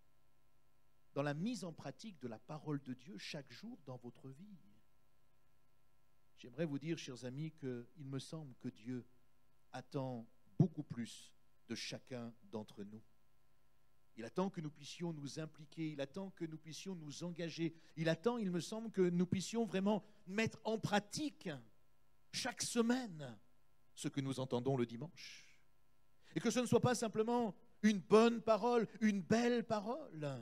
dans la mise en pratique de la parole de Dieu chaque jour dans votre vie. J'aimerais vous dire, chers amis, qu'il me semble que Dieu attend beaucoup plus de chacun d'entre nous. Il attend que nous puissions nous impliquer, il attend que nous puissions nous engager, il attend, il me semble, que nous puissions vraiment mettre en pratique chaque semaine ce que nous entendons le dimanche. Et que ce ne soit pas simplement une bonne parole, une belle parole.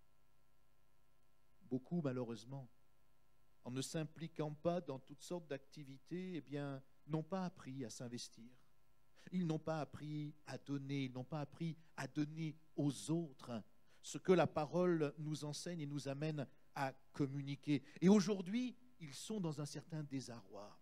Beaucoup, malheureusement, en ne s'impliquant pas dans toutes sortes d'activités, eh bien, n'ont pas appris à s'investir. Ils n'ont pas appris à donner, ils n'ont pas appris à donner aux autres ce que la parole nous enseigne et nous amène à communiquer. Et aujourd'hui, ils sont dans un certain désarroi.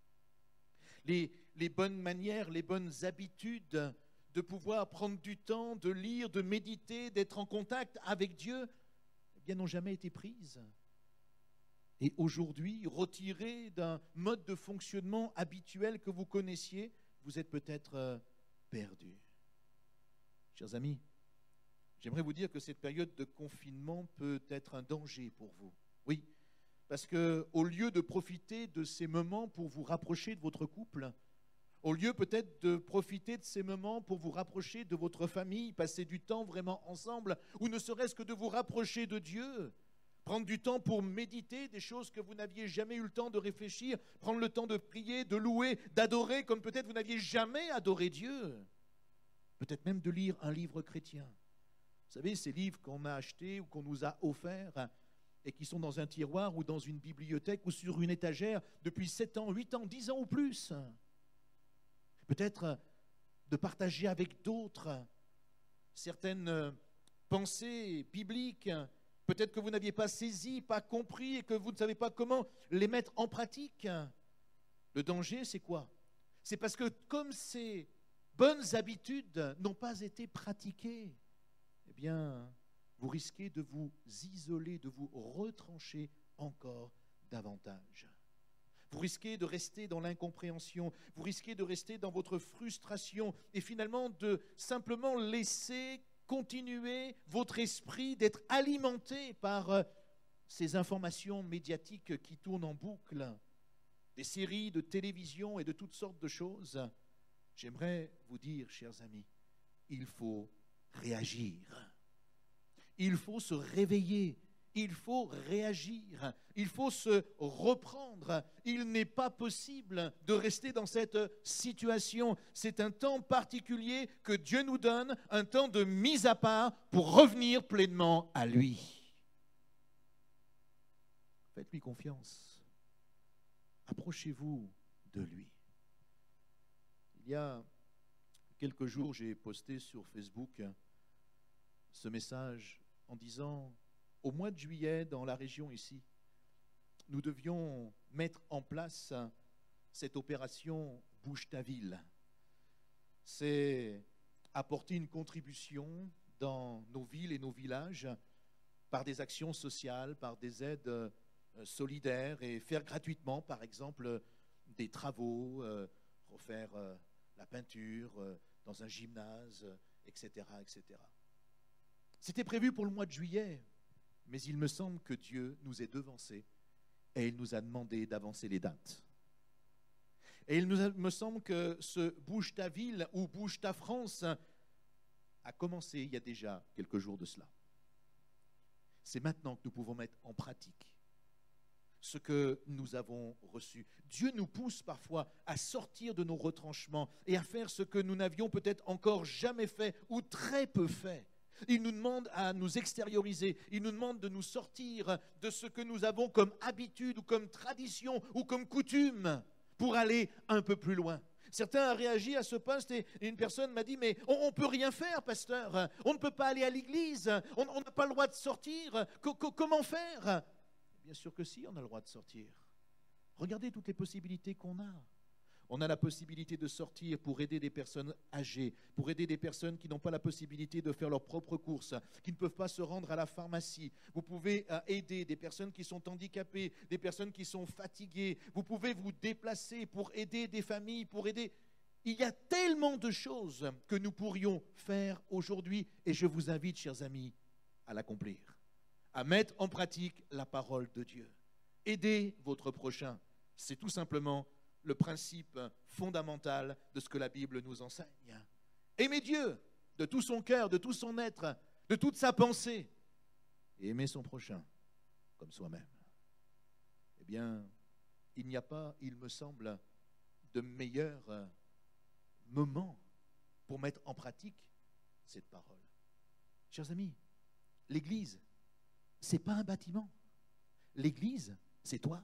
Les bonnes manières, les bonnes habitudes de pouvoir prendre du temps, de lire, de méditer, d'être en contact avec Dieu, eh bien, n'ont jamais été prises. Et aujourd'hui, retirés d'un mode de fonctionnement habituel que vous connaissiez, vous êtes peut-être perdus. Chers amis, j'aimerais vous dire que cette période de confinement peut être un danger pour vous. Oui, parce qu'au lieu de profiter de ces moments pour vous rapprocher de votre couple, au lieu peut-être de profiter de ces moments pour vous rapprocher de votre famille, passer du temps vraiment ensemble, ou ne serait-ce que de vous rapprocher de Dieu, prendre du temps pour méditer des choses que vous n'aviez jamais eu le temps de réfléchir, prendre le temps de prier, de louer, d'adorer comme peut-être vous n'aviez jamais adoré Dieu, peut-être même de lire un livre chrétien. Vous savez, ces livres qu'on a achetés ou qu'on nous a offerts et qui sont dans un tiroir ou dans une bibliothèque ou sur une étagère depuis 7 ans, 8 ans, 10 ans ou plus. Peut-être de partager avec d'autres certaines pensées bibliques, peut-être que vous n'aviez pas saisi, pas compris et que vous ne savez pas comment les mettre en pratique. Le danger, c'est quoi? C'est parce que comme ces bonnes habitudes n'ont pas été pratiquées, eh bien, vous risquez de vous isoler, de vous retrancher encore davantage. Vous risquez de rester dans l'incompréhension, vous risquez de rester dans votre frustration et finalement de simplement laisser continuer votre esprit d'être alimenté par ces informations médiatiques qui tournent en boucle, des séries de télévision et de toutes sortes de choses. J'aimerais vous dire, chers amis, il faut réagir. Il faut se réveiller il faut réagir, il faut se reprendre. Il n'est pas possible de rester dans cette situation. C'est un temps particulier que Dieu nous donne, un temps de mise à part pour revenir pleinement à lui. Faites-lui confiance. Approchez-vous de lui. Il y a quelques jours, j'ai posté sur Facebook ce message en disant, au mois de juillet, dans la région ici, nous devions mettre en place cette opération Bouge ta ville. C'est apporter une contribution dans nos villes et nos villages par des actions sociales, par des aides solidaires et faire gratuitement, par exemple, des travaux, refaire la peinture dans un gymnase, etc., etc. C'était prévu pour le mois de juillet, mais il me semble que Dieu nous est devancé et il nous a demandé d'avancer les dates. Et me semble que ce Bouge ta ville ou Bouge ta France a commencé il y a déjà quelques jours de cela. C'est maintenant que nous pouvons mettre en pratique ce que nous avons reçu. Dieu nous pousse parfois à sortir de nos retranchements et à faire ce que nous n'avions peut-être encore jamais fait ou très peu fait. Il nous demande à nous extérioriser, il nous demande de nous sortir de ce que nous avons comme habitude ou comme tradition ou comme coutume pour aller un peu plus loin. Certains ont réagi à ce poste et une personne m'a dit « Mais on ne peut rien faire, pasteur, on ne peut pas aller à l'église, on n'a pas le droit de sortir, comment faire ?» Bien sûr que si, on a le droit de sortir. Regardez toutes les possibilités qu'on a. On a la possibilité de sortir pour aider des personnes âgées, pour aider des personnes qui n'ont pas la possibilité de faire leurs propres courses, qui ne peuvent pas se rendre à la pharmacie. Vous pouvez aider des personnes qui sont handicapées, des personnes qui sont fatiguées. Vous pouvez vous déplacer pour aider des familles, pour aider... Il y a tellement de choses que nous pourrions faire aujourd'hui et je vous invite, chers amis, à l'accomplir, à mettre en pratique la parole de Dieu. Aidez votre prochain. C'est tout simplement le principe fondamental de ce que la Bible nous enseigne. Aimer Dieu de tout son cœur, de tout son être, de toute sa pensée, et aimer son prochain comme soi-même. Eh bien, il n'y a pas, il me semble, de meilleur moment pour mettre en pratique cette parole. Chers amis, l'Église, ce n'est pas un bâtiment. L'Église, c'est toi.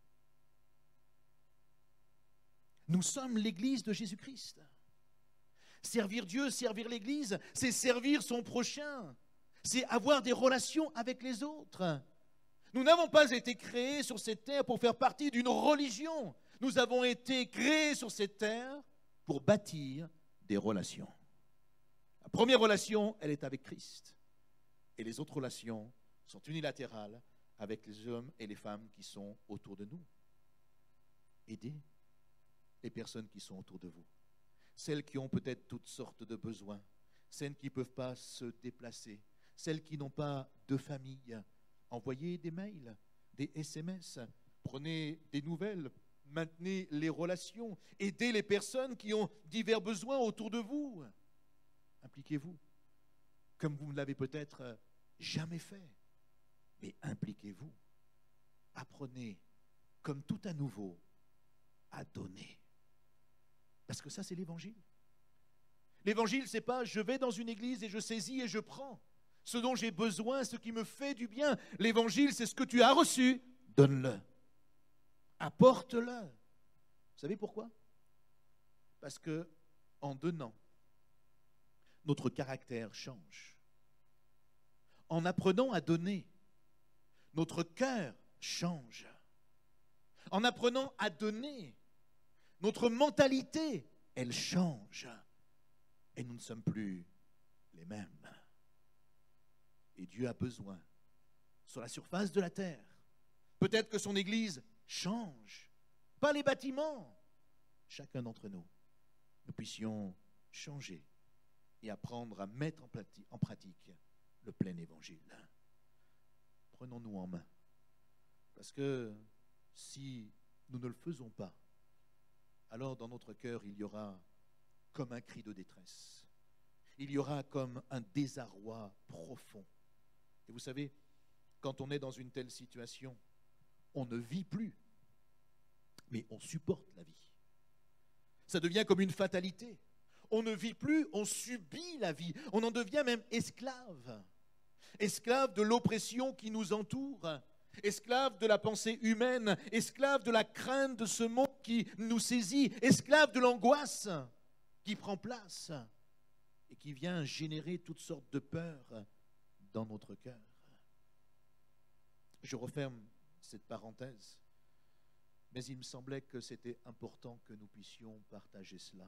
Nous sommes l'Église de Jésus-Christ. Servir Dieu, servir l'Église, c'est servir son prochain. C'est avoir des relations avec les autres. Nous n'avons pas été créés sur cette terre pour faire partie d'une religion. Nous avons été créés sur cette terre pour bâtir des relations. La première relation, elle est avec Christ. Et les autres relations sont unilatérales avec les hommes et les femmes qui sont autour de nous. Aidez les personnes qui sont autour de vous. Celles qui ont peut-être toutes sortes de besoins, celles qui ne peuvent pas se déplacer, celles qui n'ont pas de famille. Envoyez des mails, des SMS, prenez des nouvelles, maintenez les relations, aidez les personnes qui ont divers besoins autour de vous. Impliquez-vous, comme vous ne l'avez peut-être jamais fait, mais impliquez-vous. Apprenez, comme tout à nouveau, à donner. Parce que ça, c'est l'Évangile. L'Évangile, ce n'est pas je vais dans une église et je saisis et je prends ce dont j'ai besoin, ce qui me fait du bien. L'Évangile, c'est ce que tu as reçu, donne-le. Apporte-le. Vous savez pourquoi? Parce que en donnant, notre caractère change. En apprenant à donner, notre cœur change. En apprenant à donner, notre mentalité, elle change. Et nous ne sommes plus les mêmes. Et Dieu a besoin, sur la surface de la terre, peut-être que son Église change. Pas les bâtiments. Chacun d'entre nous, nous puissions changer et apprendre à mettre en pratique le plein évangile. Prenons-nous en main. Parce que si nous ne le faisons pas, alors dans notre cœur, il y aura comme un cri de détresse. Il y aura comme un désarroi profond. Et vous savez, quand on est dans une telle situation. On ne vit plus, mais on supporte la vie. Ça devient comme une fatalité. On ne vit plus, on subit la vie. On en devient même esclave. Esclave de l'oppression qui nous entoure. Esclave de la pensée humaine. Esclave de la crainte de ce monde qui nous saisit. Esclave de l'angoisse qui prend place et qui vient générer toutes sortes de peurs dans notre cœur. Je referme cette parenthèse, mais il me semblait que c'était important que nous puissions partager cela.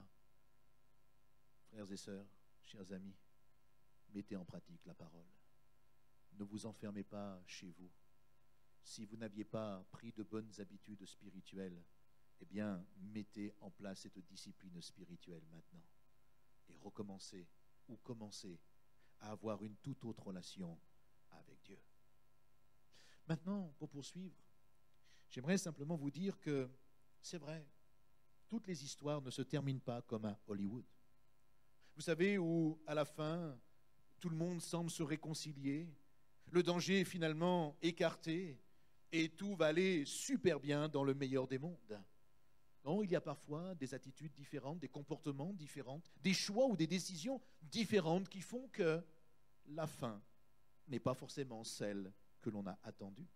Frères et sœurs, chers amis, mettez en pratique la parole. Ne vous enfermez pas chez vous. Si vous n'aviez pas pris de bonnes habitudes spirituelles, eh bien, mettez en place cette discipline spirituelle maintenant et recommencez ou commencez à avoir une toute autre relation avec Dieu. Maintenant, pour poursuivre, j'aimerais simplement vous dire que c'est vrai, toutes les histoires ne se terminent pas comme à Hollywood. Vous savez, où à la fin, tout le monde semble se réconcilier, le danger est finalement écarté et tout va aller super bien dans le meilleur des mondes. Non, il y a parfois des attitudes différentes, des comportements différents, des choix ou des décisions différentes qui font que la fin n'est pas forcément celle que l'on a attendue.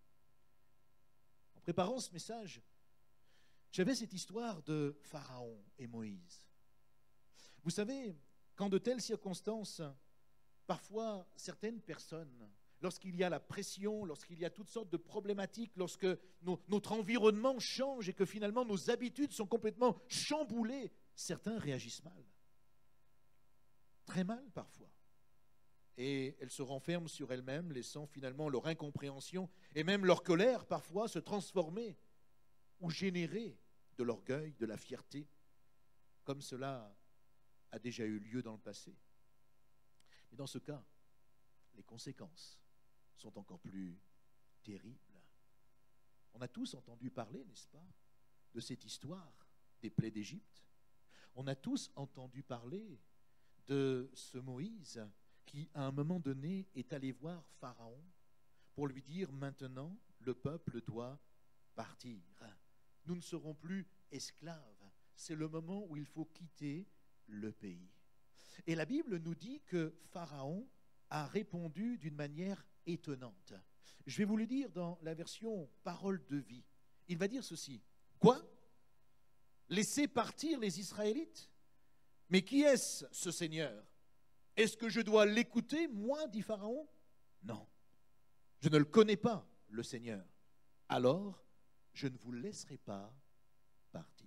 En préparant ce message, j'avais cette histoire de Pharaon et Moïse. Vous savez, quand de telles circonstances, parfois certaines personnes, lorsqu'il y a la pression, lorsqu'il y a toutes sortes de problématiques, lorsque notre environnement change et que finalement nos habitudes sont complètement chamboulées, certains réagissent mal. Très mal parfois. Et elles se renferment sur elles-mêmes, laissant finalement leur incompréhension et même leur colère parfois se transformer ou générer de l'orgueil, de la fierté, comme cela a déjà eu lieu dans le passé. Mais dans ce cas, les conséquences sont encore plus terribles. On a tous entendu parler, n'est-ce pas, de cette histoire des plaies d'Égypte. On a tous entendu parler de ce Moïse qui, à un moment donné, est allé voir Pharaon pour lui dire « Maintenant, le peuple doit partir. Nous ne serons plus esclaves. C'est le moment où il faut quitter le pays. » Et la Bible nous dit que Pharaon a répondu d'une manière étonnante. Je vais vous le dire dans la version parole de vie. Il va dire ceci. Quoi ? Laisser partir les Israélites ? Mais qui est-ce, ce Seigneur ? Est-ce que je dois l'écouter, moi, dit Pharaon ? Non, je ne le connais pas, le Seigneur. Alors, je ne vous laisserai pas partir.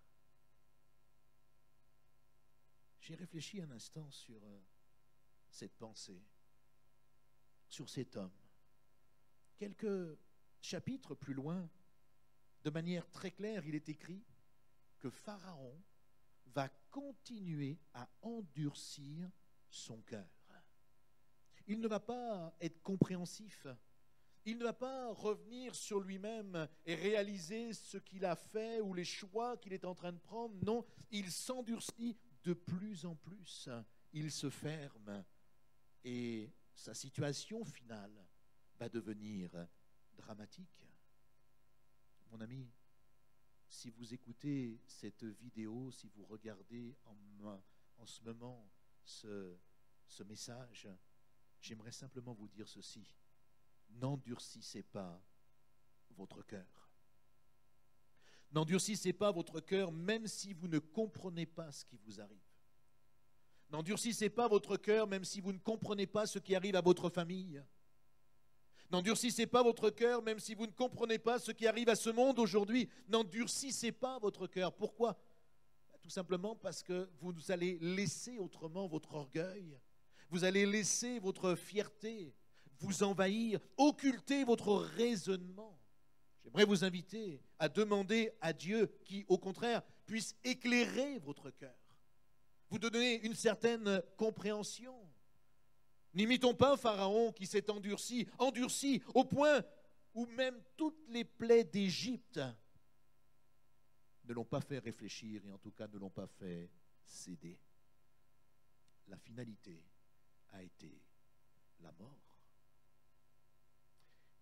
J'ai réfléchi un instant sur cette pensée, sur cet homme. Quelques chapitres plus loin, de manière très claire, il est écrit que Pharaon va continuer à endurcir son cœur. Il ne va pas être compréhensif. Il ne va pas revenir sur lui-même et réaliser ce qu'il a fait ou les choix qu'il est en train de prendre. Non, il s'endurcit de plus en plus. Il se ferme et sa situation finale va devenir dramatique. Mon ami, si vous écoutez cette vidéo, si vous regardez en ce moment ce message, j'aimerais simplement vous dire ceci. N'endurcissez pas votre cœur. N'endurcissez pas votre cœur même si vous ne comprenez pas ce qui vous arrive. N'endurcissez pas votre cœur même si vous ne comprenez pas ce qui arrive à votre famille. N'endurcissez pas votre cœur même si vous ne comprenez pas ce qui arrive à ce monde aujourd'hui. N'endurcissez pas votre cœur. Pourquoi ? Tout simplement parce que vous allez laisser autrement votre orgueil. Vous allez laisser votre fierté vous envahir, occulter votre raisonnement. J'aimerais vous inviter à demander à Dieu qui, au contraire, puisse éclairer votre cœur, vous donner une certaine compréhension. N'imitons pas Pharaon qui s'est endurci au point où même toutes les plaies d'Égypte ne l'ont pas fait réfléchir et en tout cas ne l'ont pas fait céder. La finalité a été la mort.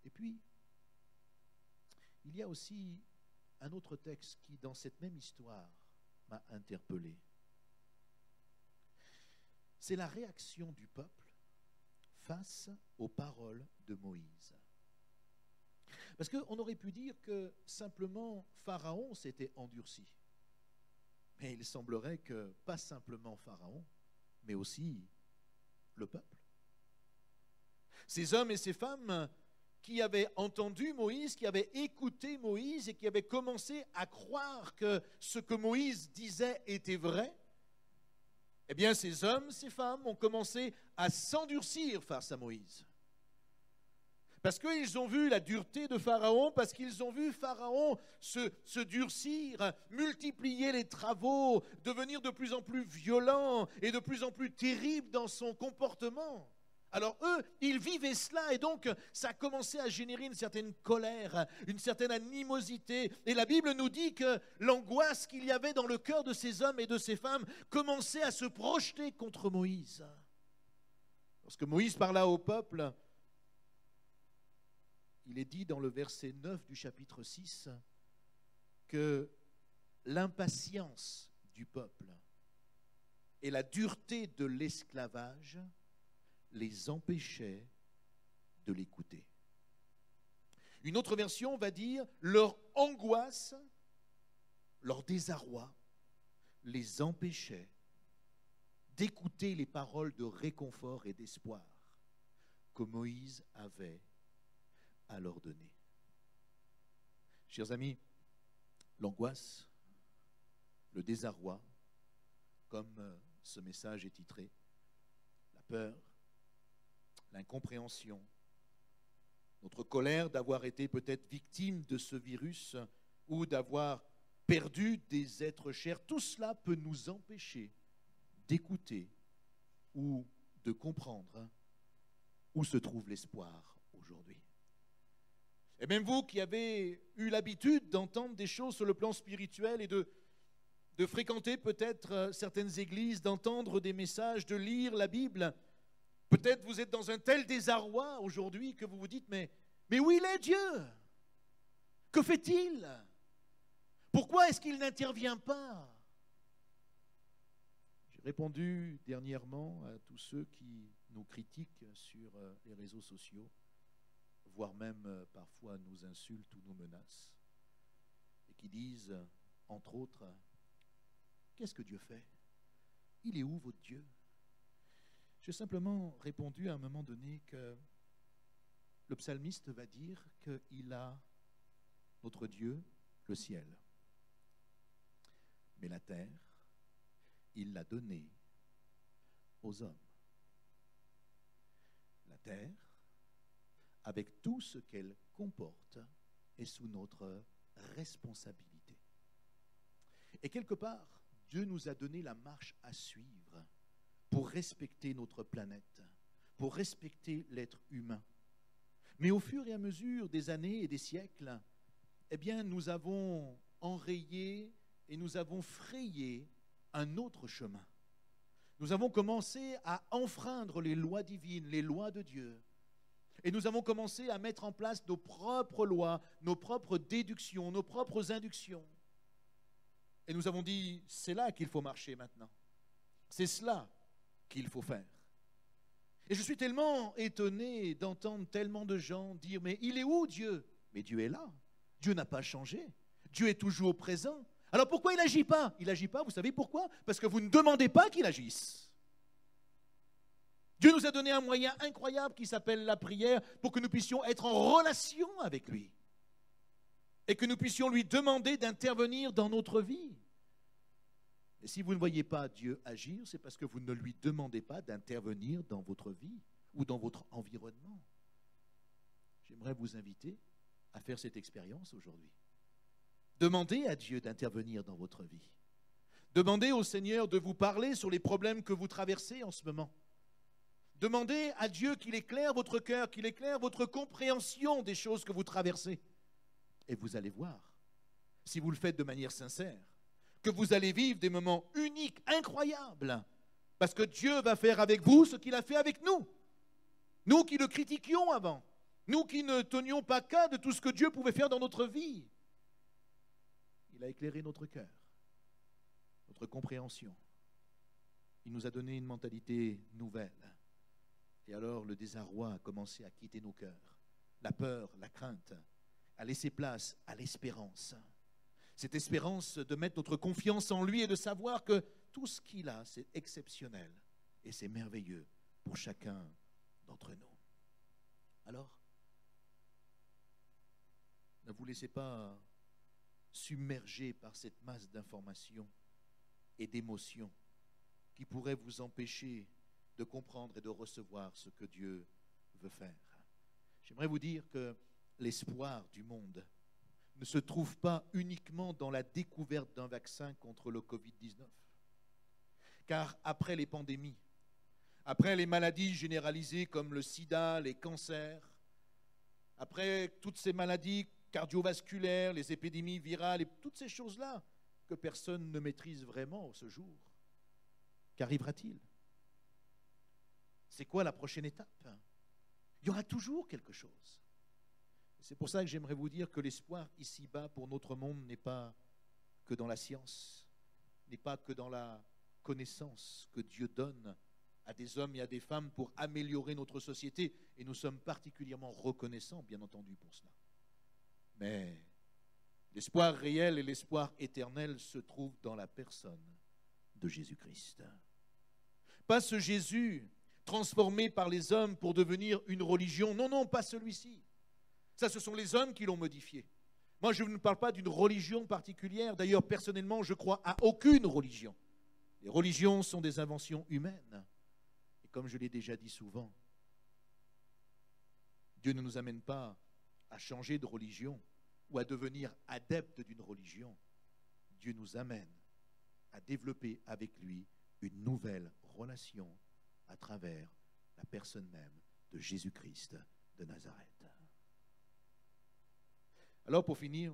Et puis, il y a aussi un autre texte qui, dans cette même histoire, m'a interpellé. C'est la réaction du peuple face aux paroles de Moïse. Parce qu'on aurait pu dire que simplement Pharaon s'était endurci. Mais il semblerait que pas simplement Pharaon, mais aussi le peuple. Ces hommes et ces femmes qui avaient entendu Moïse, qui avaient écouté Moïse et qui avaient commencé à croire que ce que Moïse disait était vrai, eh bien ces hommes, ces femmes ont commencé à s'endurcir face à Moïse. Parce qu'ils ont vu la dureté de Pharaon, parce qu'ils ont vu Pharaon se durcir, multiplier les travaux, devenir de plus en plus violent et de plus en plus terrible dans son comportement. Alors eux, ils vivaient cela et donc ça a commencé à générer une certaine colère, une certaine animosité. Et la Bible nous dit que l'angoisse qu'il y avait dans le cœur de ces hommes et de ces femmes commençait à se projeter contre Moïse. Lorsque Moïse parla au peuple, il est dit dans le verset 9 du chapitre 6 que l'impatience du peuple et la dureté de l'esclavage les empêchaient de l'écouter. Une autre version va dire leur angoisse, leur désarroi les empêchait d'écouter les paroles de réconfort et d'espoir que Moïse avait à leur donner. Chers amis, l'angoisse, le désarroi, comme ce message est titré, la peur, l'incompréhension, notre colère d'avoir été peut-être victime de ce virus ou d'avoir perdu des êtres chers, tout cela peut nous empêcher d'écouter ou de comprendre où se trouve l'espoir aujourd'hui. Et même vous qui avez eu l'habitude d'entendre des choses sur le plan spirituel et de fréquenter peut-être certaines églises, d'entendre des messages, de lire la Bible, peut-être vous êtes dans un tel désarroi aujourd'hui que vous vous dites, mais où il est Dieu? Que fait-il? Pourquoi est-ce qu'il n'intervient pas? J'ai répondu dernièrement à tous ceux qui nous critiquent sur les réseaux sociaux, voire même parfois nous insultent ou nous menacent, et qui disent, entre autres, qu'est-ce que Dieu fait? Il est où votre Dieu? J'ai simplement répondu à un moment donné que le psalmiste va dire qu'il a, notre Dieu, le ciel. Mais la terre, il l'a donnée aux hommes. La terre, avec tout ce qu'elle comporte, est sous notre responsabilité. Et quelque part, Dieu nous a donné la marche à suivre pour respecter notre planète, pour respecter l'être humain. Mais au fur et à mesure des années et des siècles, eh bien, nous avons enrayé et nous avons frayé un autre chemin. Nous avons commencé à enfreindre les lois divines, les lois de Dieu. Et nous avons commencé à mettre en place nos propres lois, nos propres déductions, nos propres inductions. Et nous avons dit, c'est là qu'il faut marcher maintenant. C'est cela qu'il faut faire. Et je suis tellement étonné d'entendre tellement de gens dire, mais il est où Dieu? Mais Dieu est là. Dieu n'a pas changé. Dieu est toujours présent. Alors pourquoi il n'agit pas? Il n'agit pas, vous savez pourquoi? Parce que vous ne demandez pas qu'il agisse. Dieu nous a donné un moyen incroyable qui s'appelle la prière pour que nous puissions être en relation avec lui et que nous puissions lui demander d'intervenir dans notre vie. Et si vous ne voyez pas Dieu agir, c'est parce que vous ne lui demandez pas d'intervenir dans votre vie ou dans votre environnement. J'aimerais vous inviter à faire cette expérience aujourd'hui. Demandez à Dieu d'intervenir dans votre vie. Demandez au Seigneur de vous parler sur les problèmes que vous traversez en ce moment. Demandez à Dieu qu'il éclaire votre cœur, qu'il éclaire votre compréhension des choses que vous traversez. Et vous allez voir, si vous le faites de manière sincère, que vous allez vivre des moments uniques, incroyables, parce que Dieu va faire avec vous ce qu'il a fait avec nous. Nous qui le critiquions avant, Nous qui ne tenions pas cas de tout ce que Dieu pouvait faire dans notre vie. Il a éclairé notre cœur, notre compréhension. Il nous a donné une mentalité nouvelle. Et alors le désarroi a commencé à quitter nos cœurs. La peur, la crainte a laissé place à l'espérance. Cette espérance de mettre notre confiance en lui et de savoir que tout ce qu'il a, c'est exceptionnel et c'est merveilleux pour chacun d'entre nous. Alors, ne vous laissez pas submerger par cette masse d'informations et d'émotions qui pourraient vous empêcher de comprendre et de recevoir ce que Dieu veut faire. J'aimerais vous dire que l'espoir du monde ne se trouve pas uniquement dans la découverte d'un vaccin contre le Covid-19. Car après les pandémies, après les maladies généralisées comme le sida, les cancers, après toutes ces maladies cardiovasculaires, les épidémies virales et toutes ces choses-là que personne ne maîtrise vraiment ce jour, qu'arrivera-t-il? C'est quoi la prochaine étape? Il y aura toujours quelque chose. C'est pour ça que j'aimerais vous dire que l'espoir ici-bas pour notre monde n'est pas que dans la science, n'est pas que dans la connaissance que Dieu donne à des hommes et à des femmes pour améliorer notre société. Et nous sommes particulièrement reconnaissants, bien entendu, pour cela. Mais l'espoir réel et l'espoir éternel se trouvent dans la personne de Jésus-Christ. Pas ce Jésus transformé par les hommes pour devenir une religion. Non, non, pas celui-ci. Ça, ce sont les hommes qui l'ont modifié. Moi, je ne parle pas d'une religion particulière. D'ailleurs, personnellement, je crois à aucune religion. Les religions sont des inventions humaines. Et comme je l'ai déjà dit souvent, Dieu ne nous amène pas à changer de religion ou à devenir adepte d'une religion. Dieu nous amène à développer avec lui une nouvelle relation à travers la personne même de Jésus-Christ de Nazareth. Alors pour finir,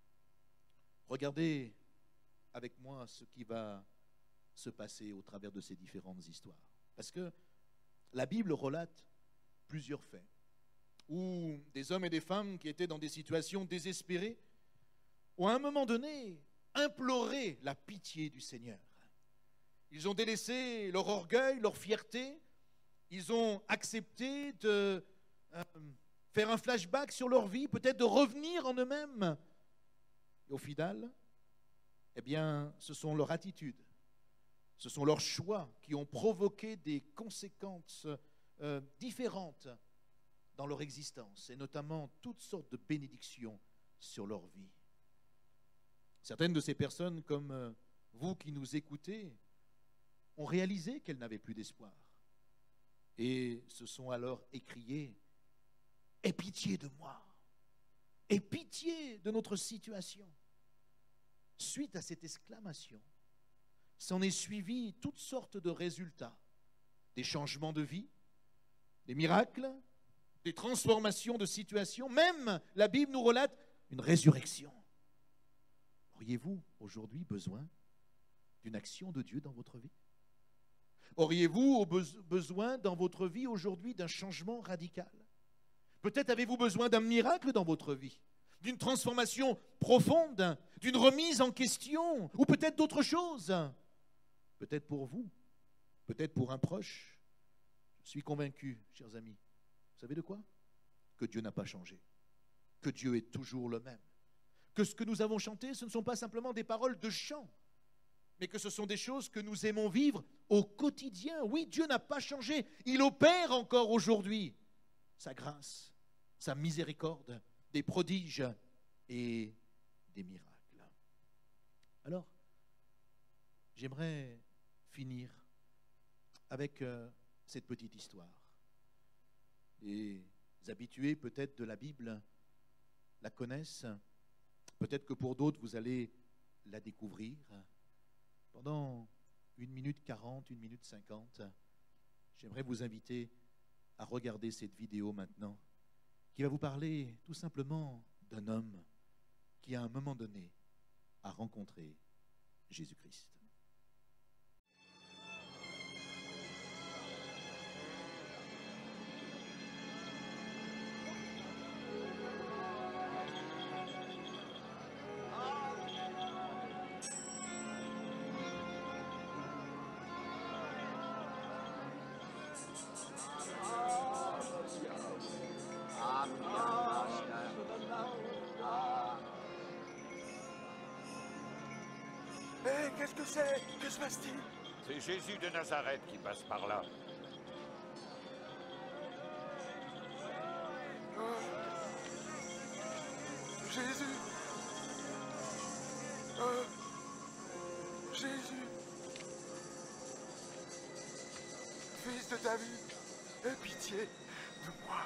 regardez avec moi ce qui va se passer au travers de ces différentes histoires. Parce que la Bible relate plusieurs faits où des hommes et des femmes qui étaient dans des situations désespérées ont à un moment donné imploré la pitié du Seigneur. Ils ont délaissé leur orgueil, leur fierté, ils ont accepté de faire un flashback sur leur vie, peut-être de revenir en eux-mêmes. Et au final, eh bien, ce sont leurs attitudes, ce sont leurs choix qui ont provoqué des conséquences différentes dans leur existence, et notamment toutes sortes de bénédictions sur leur vie. Certaines de ces personnes, comme vous qui nous écoutez, ont réalisé qu'elles n'avaient plus d'espoir et se sont alors écriées: aie pitié de moi, aie pitié de notre situation. Suite à cette exclamation, s'en est suivi toutes sortes de résultats, des changements de vie, des miracles, des transformations de situation, même la Bible nous relate une résurrection. Auriez-vous aujourd'hui besoin d'une action de Dieu dans votre vie? Auriez-vous besoin dans votre vie aujourd'hui d'un changement radical? Peut-être avez-vous besoin d'un miracle dans votre vie, d'une transformation profonde, d'une remise en question, ou peut-être d'autre chose. Peut-être pour vous, peut-être pour un proche. Je suis convaincu, chers amis, vous savez de quoi? Que Dieu n'a pas changé, que Dieu est toujours le même, que ce que nous avons chanté, ce ne sont pas simplement des paroles de chant, mais que ce sont des choses que nous aimons vivre au quotidien. Oui, Dieu n'a pas changé, il opère encore aujourd'hui sa grâce, sa miséricorde, des prodiges et des miracles. Alors, j'aimerais finir avec cette petite histoire. Les habitués peut-être de la Bible la connaissent, peut-être que pour d'autres vous allez la découvrir. Pendant 1 minute 40, 1 minute 50, j'aimerais vous inviter à regarder cette vidéo maintenant, qui va vous parler tout simplement d'un homme qui à un moment donné a rencontré Jésus-Christ. Hé, qu'est-ce que c'est? Que se passe-t-il? C'est Jésus de Nazareth qui passe par là. Jésus. Jésus. Fils de David, aie pitié de moi.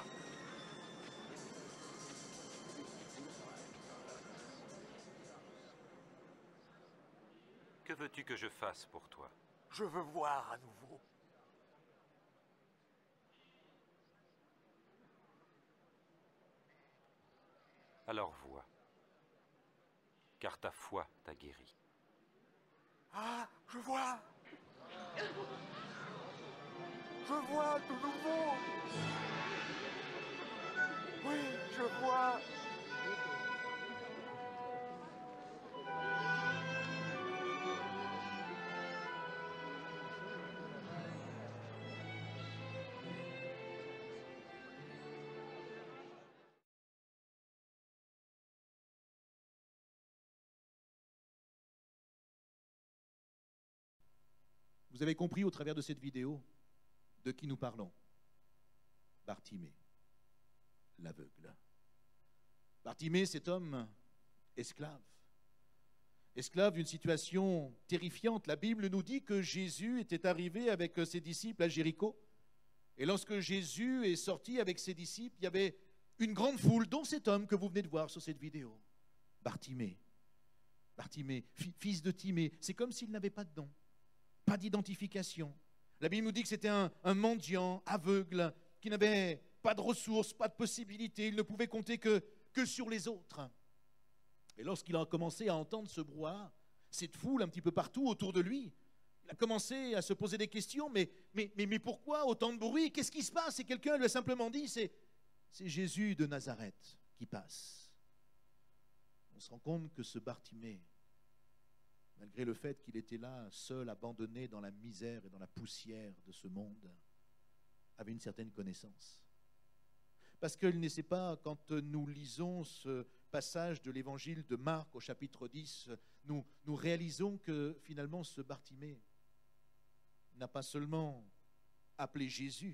Que veux-tu que je fasse pour toi? Je veux voir à nouveau. Alors vois, car ta foi t'a guéri. Ah, je vois. Je vois de nouveau. Oui, je vois. Vous avez compris au travers de cette vidéo de qui nous parlons. Bartimée, l'aveugle. Bartimée, cet homme esclave. Esclave d'une situation terrifiante. La Bible nous dit que Jésus était arrivé avec ses disciples à Jéricho. Et lorsque Jésus est sorti avec ses disciples, il y avait une grande foule, dont cet homme que vous venez de voir sur cette vidéo. Bartimée. Bartimée, fils de Timée. C'est comme s'il n'avait pas de nom. Pas d'identification. La Bible nous dit que c'était un mendiant aveugle qui n'avait pas de ressources, pas de possibilités. Il ne pouvait compter que sur les autres. Et lorsqu'il a commencé à entendre ce brouhaha, cette foule un petit peu partout autour de lui, il a commencé à se poser des questions. Mais pourquoi autant de bruit? Qu'est-ce qui se passe? Et quelqu'un lui a simplement dit, c'est Jésus de Nazareth qui passe. On se rend compte que ce Bartimée, malgré le fait qu'il était là, seul, abandonné dans la misère et dans la poussière de ce monde, avait une certaine connaissance. Parce qu'il ne sait pas, quand nous lisons ce passage de l'évangile de Marc au chapitre 10, nous réalisons que finalement ce Bartimée n'a pas seulement appelé Jésus,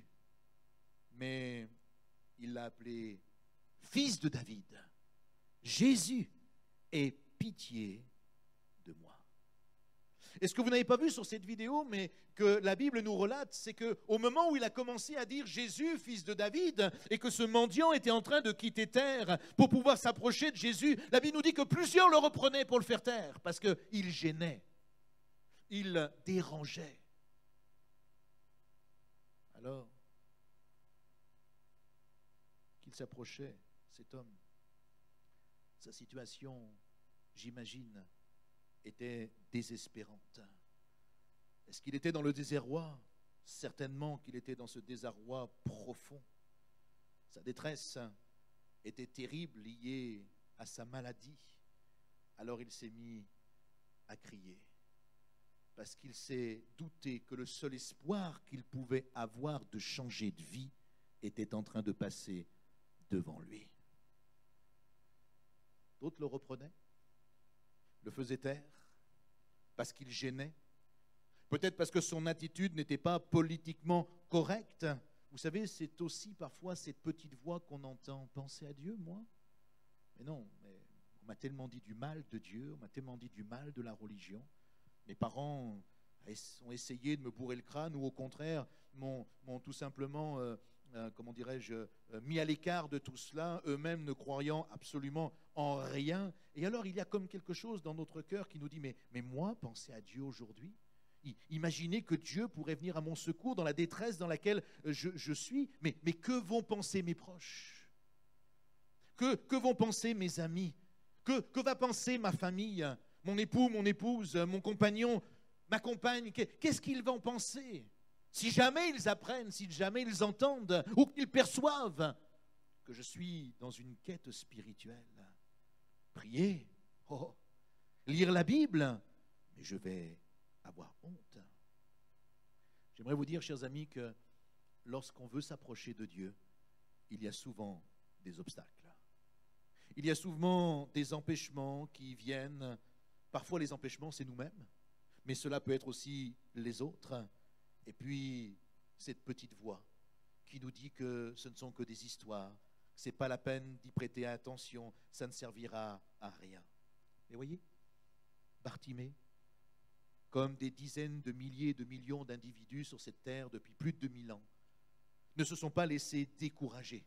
mais il l'a appelé fils de David. Jésus, aie pitié de moi. Et ce que vous n'avez pas vu sur cette vidéo, mais que la Bible nous relate, c'est qu'au moment où il a commencé à dire Jésus, fils de David, et que ce mendiant était en train de quitter terre pour pouvoir s'approcher de Jésus, la Bible nous dit que plusieurs le reprenaient pour le faire taire, parce qu'il gênait, il dérangeait. Alors qu'il s'approchait, cet homme, sa situation, j'imagine, était désespérante. Est-ce qu'il était dans le désarroi? Certainement qu'il était dans ce désarroi profond. Sa détresse était terrible, liée à sa maladie. Alors il s'est mis à crier, parce qu'il s'est douté que le seul espoir qu'il pouvait avoir de changer de vie était en train de passer devant lui. D'autres le reprenaient, le faisaient taire, parce qu'il gênait, peut-être parce que son attitude n'était pas politiquement correcte. Vous savez, c'est aussi parfois cette petite voix qu'on entend. Penser à Dieu, moi? Mais non, mais on m'a tellement dit du mal de Dieu, on m'a tellement dit du mal de la religion. Mes parents ont essayé de me bourrer le crâne, ou au contraire, m'ont tout simplement, comment dirais-je, mis à l'écart de tout cela, eux-mêmes ne croyant absolument en rien. Et alors, il y a comme quelque chose dans notre cœur qui nous dit, mais moi, penser à Dieu aujourd'hui, imaginez que Dieu pourrait venir à mon secours dans la détresse dans laquelle je suis, mais que vont penser mes proches? Que vont penser mes amis? Que va penser ma famille? Mon époux, mon épouse, mon compagnon, ma compagne? Qu'est-ce qu'ils vont penser? Si jamais ils apprennent, si jamais ils entendent ou qu'ils perçoivent que je suis dans une quête spirituelle. Prier, lire la Bible, mais je vais avoir honte. J'aimerais vous dire, chers amis, que lorsqu'on veut s'approcher de Dieu, il y a souvent des obstacles. Il y a souvent des empêchements qui viennent. Parfois, les empêchements, c'est nous-mêmes, mais cela peut être aussi les autres. Et puis, cette petite voix qui nous dit que ce ne sont que des histoires, que ce n'est pas la peine d'y prêter attention, ça ne servira à rien. Et voyez, Bartimée, comme des dizaines de milliers, de millions d'individus sur cette terre depuis plus de 2000 ans, ne se sont pas laissés décourager.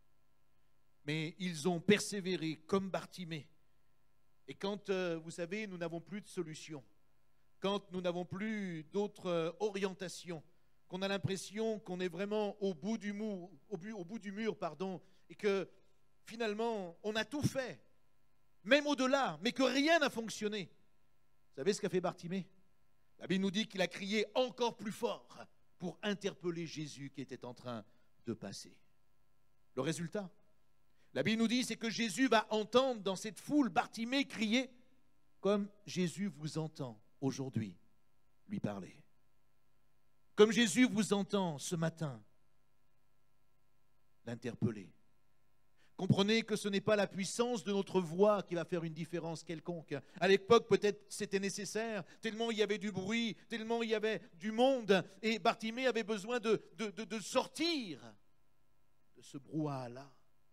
Mais ils ont persévéré comme Bartimée. Et quand, vous savez, nous n'avons plus de solution, quand nous n'avons plus d'autre orientation, qu'on a l'impression qu'on est vraiment au bout du mur, et que finalement, on a tout fait, même au-delà, mais que rien n'a fonctionné. Vous savez ce qu'a fait Bartimée? La Bible nous dit qu'il a crié encore plus fort pour interpeller Jésus qui était en train de passer. Le résultat, la Bible nous dit, c'est que Jésus va entendre dans cette foule Bartimée crier comme Jésus vous entend aujourd'hui lui parler. Comme Jésus vous entend ce matin l'interpeller. Comprenez que ce n'est pas la puissance de notre voix qui va faire une différence quelconque. À l'époque, peut-être c'était nécessaire, tellement il y avait du bruit, tellement il y avait du monde, et Bartimée avait besoin de sortir de ce brouhaha-là.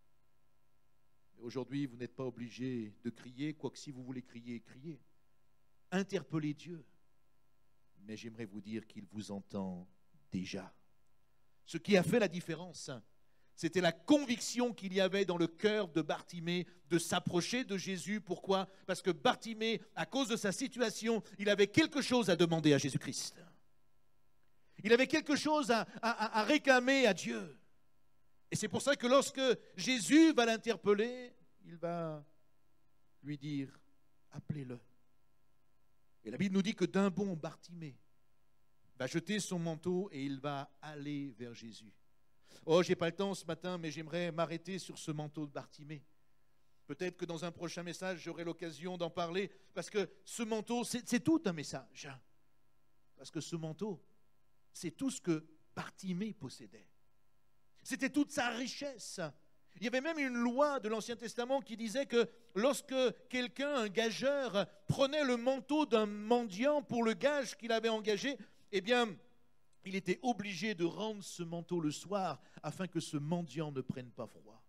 Mais aujourd'hui, vous n'êtes pas obligé de crier, quoique si vous voulez crier, criez. Interpellez Dieu. Mais j'aimerais vous dire qu'il vous entend déjà. Ce qui a fait la différence, c'était la conviction qu'il y avait dans le cœur de Bartimée de s'approcher de Jésus. Pourquoi? Parce que Bartimée, à cause de sa situation, il avait quelque chose à demander à Jésus-Christ. Il avait quelque chose à réclamer à Dieu. Et c'est pour ça que lorsque Jésus va l'interpeller, il va lui dire, appelez-le. Et la Bible nous dit que d'un bond, Bartimée va jeter son manteau et il va aller vers Jésus. Oh, je n'ai pas le temps ce matin, mais j'aimerais m'arrêter sur ce manteau de Bartimée. Peut-être que dans un prochain message, j'aurai l'occasion d'en parler, parce que ce manteau, c'est tout un message. Parce que ce manteau, c'est tout ce que Bartimée possédait. C'était toute sa richesse. Il y avait même une loi de l'Ancien Testament qui disait que lorsque quelqu'un, un gageur, prenait le manteau d'un mendiant pour le gage qu'il avait engagé, eh bien, il était obligé de rendre ce manteau le soir afin que ce mendiant ne prenne pas froid.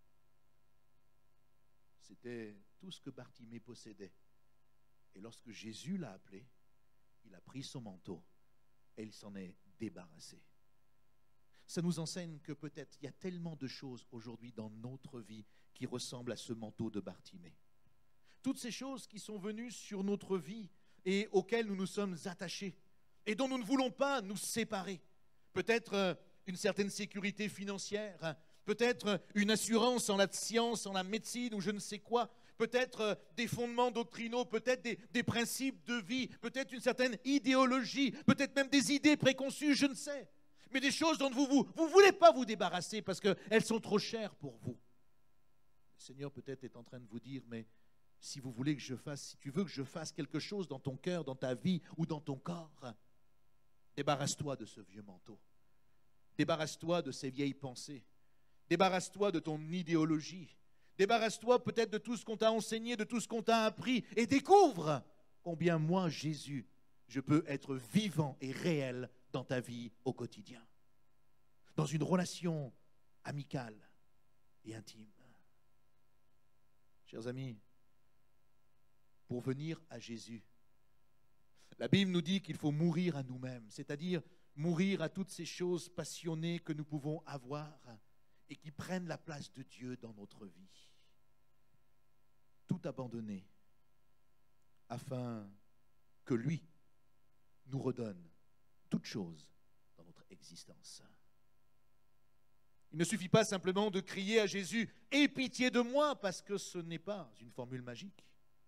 C'était tout ce que Bartimée possédait. Et lorsque Jésus l'a appelé, il a pris son manteau et il s'en est débarrassé. Ça nous enseigne que peut-être il y a tellement de choses aujourd'hui dans notre vie qui ressemblent à ce manteau de Bartimée. Toutes ces choses qui sont venues sur notre vie et auxquelles nous nous sommes attachés et dont nous ne voulons pas nous séparer. Peut-être une certaine sécurité financière, peut-être une assurance en la science, en la médecine ou je ne sais quoi, peut-être des fondements doctrinaux, peut-être des principes de vie, peut-être une certaine idéologie, peut-être même des idées préconçues, je ne sais. Mais des choses dont vous ne voulez pas vous débarrasser parce qu'elles sont trop chères pour vous. Le Seigneur peut-être est en train de vous dire, mais si vous voulez que je fasse, si tu veux que je fasse quelque chose dans ton cœur, dans ta vie ou dans ton corps, débarrasse-toi de ce vieux manteau. Débarrasse-toi de ces vieilles pensées. Débarrasse-toi de ton idéologie. Débarrasse-toi peut-être de tout ce qu'on t'a enseigné, de tout ce qu'on t'a appris et découvre combien moi, Jésus, je peux être vivant et réel dans ta vie au quotidien, dans une relation amicale et intime. Chers amis, pour venir à Jésus, la Bible nous dit qu'il faut mourir à nous-mêmes, c'est-à-dire mourir à toutes ces choses passionnées que nous pouvons avoir et qui prennent la place de Dieu dans notre vie. Tout abandonner afin que lui nous redonne toute chose dans notre existence. Il ne suffit pas simplement de crier à Jésus « Aie pitié de moi » parce que ce n'est pas une formule magique.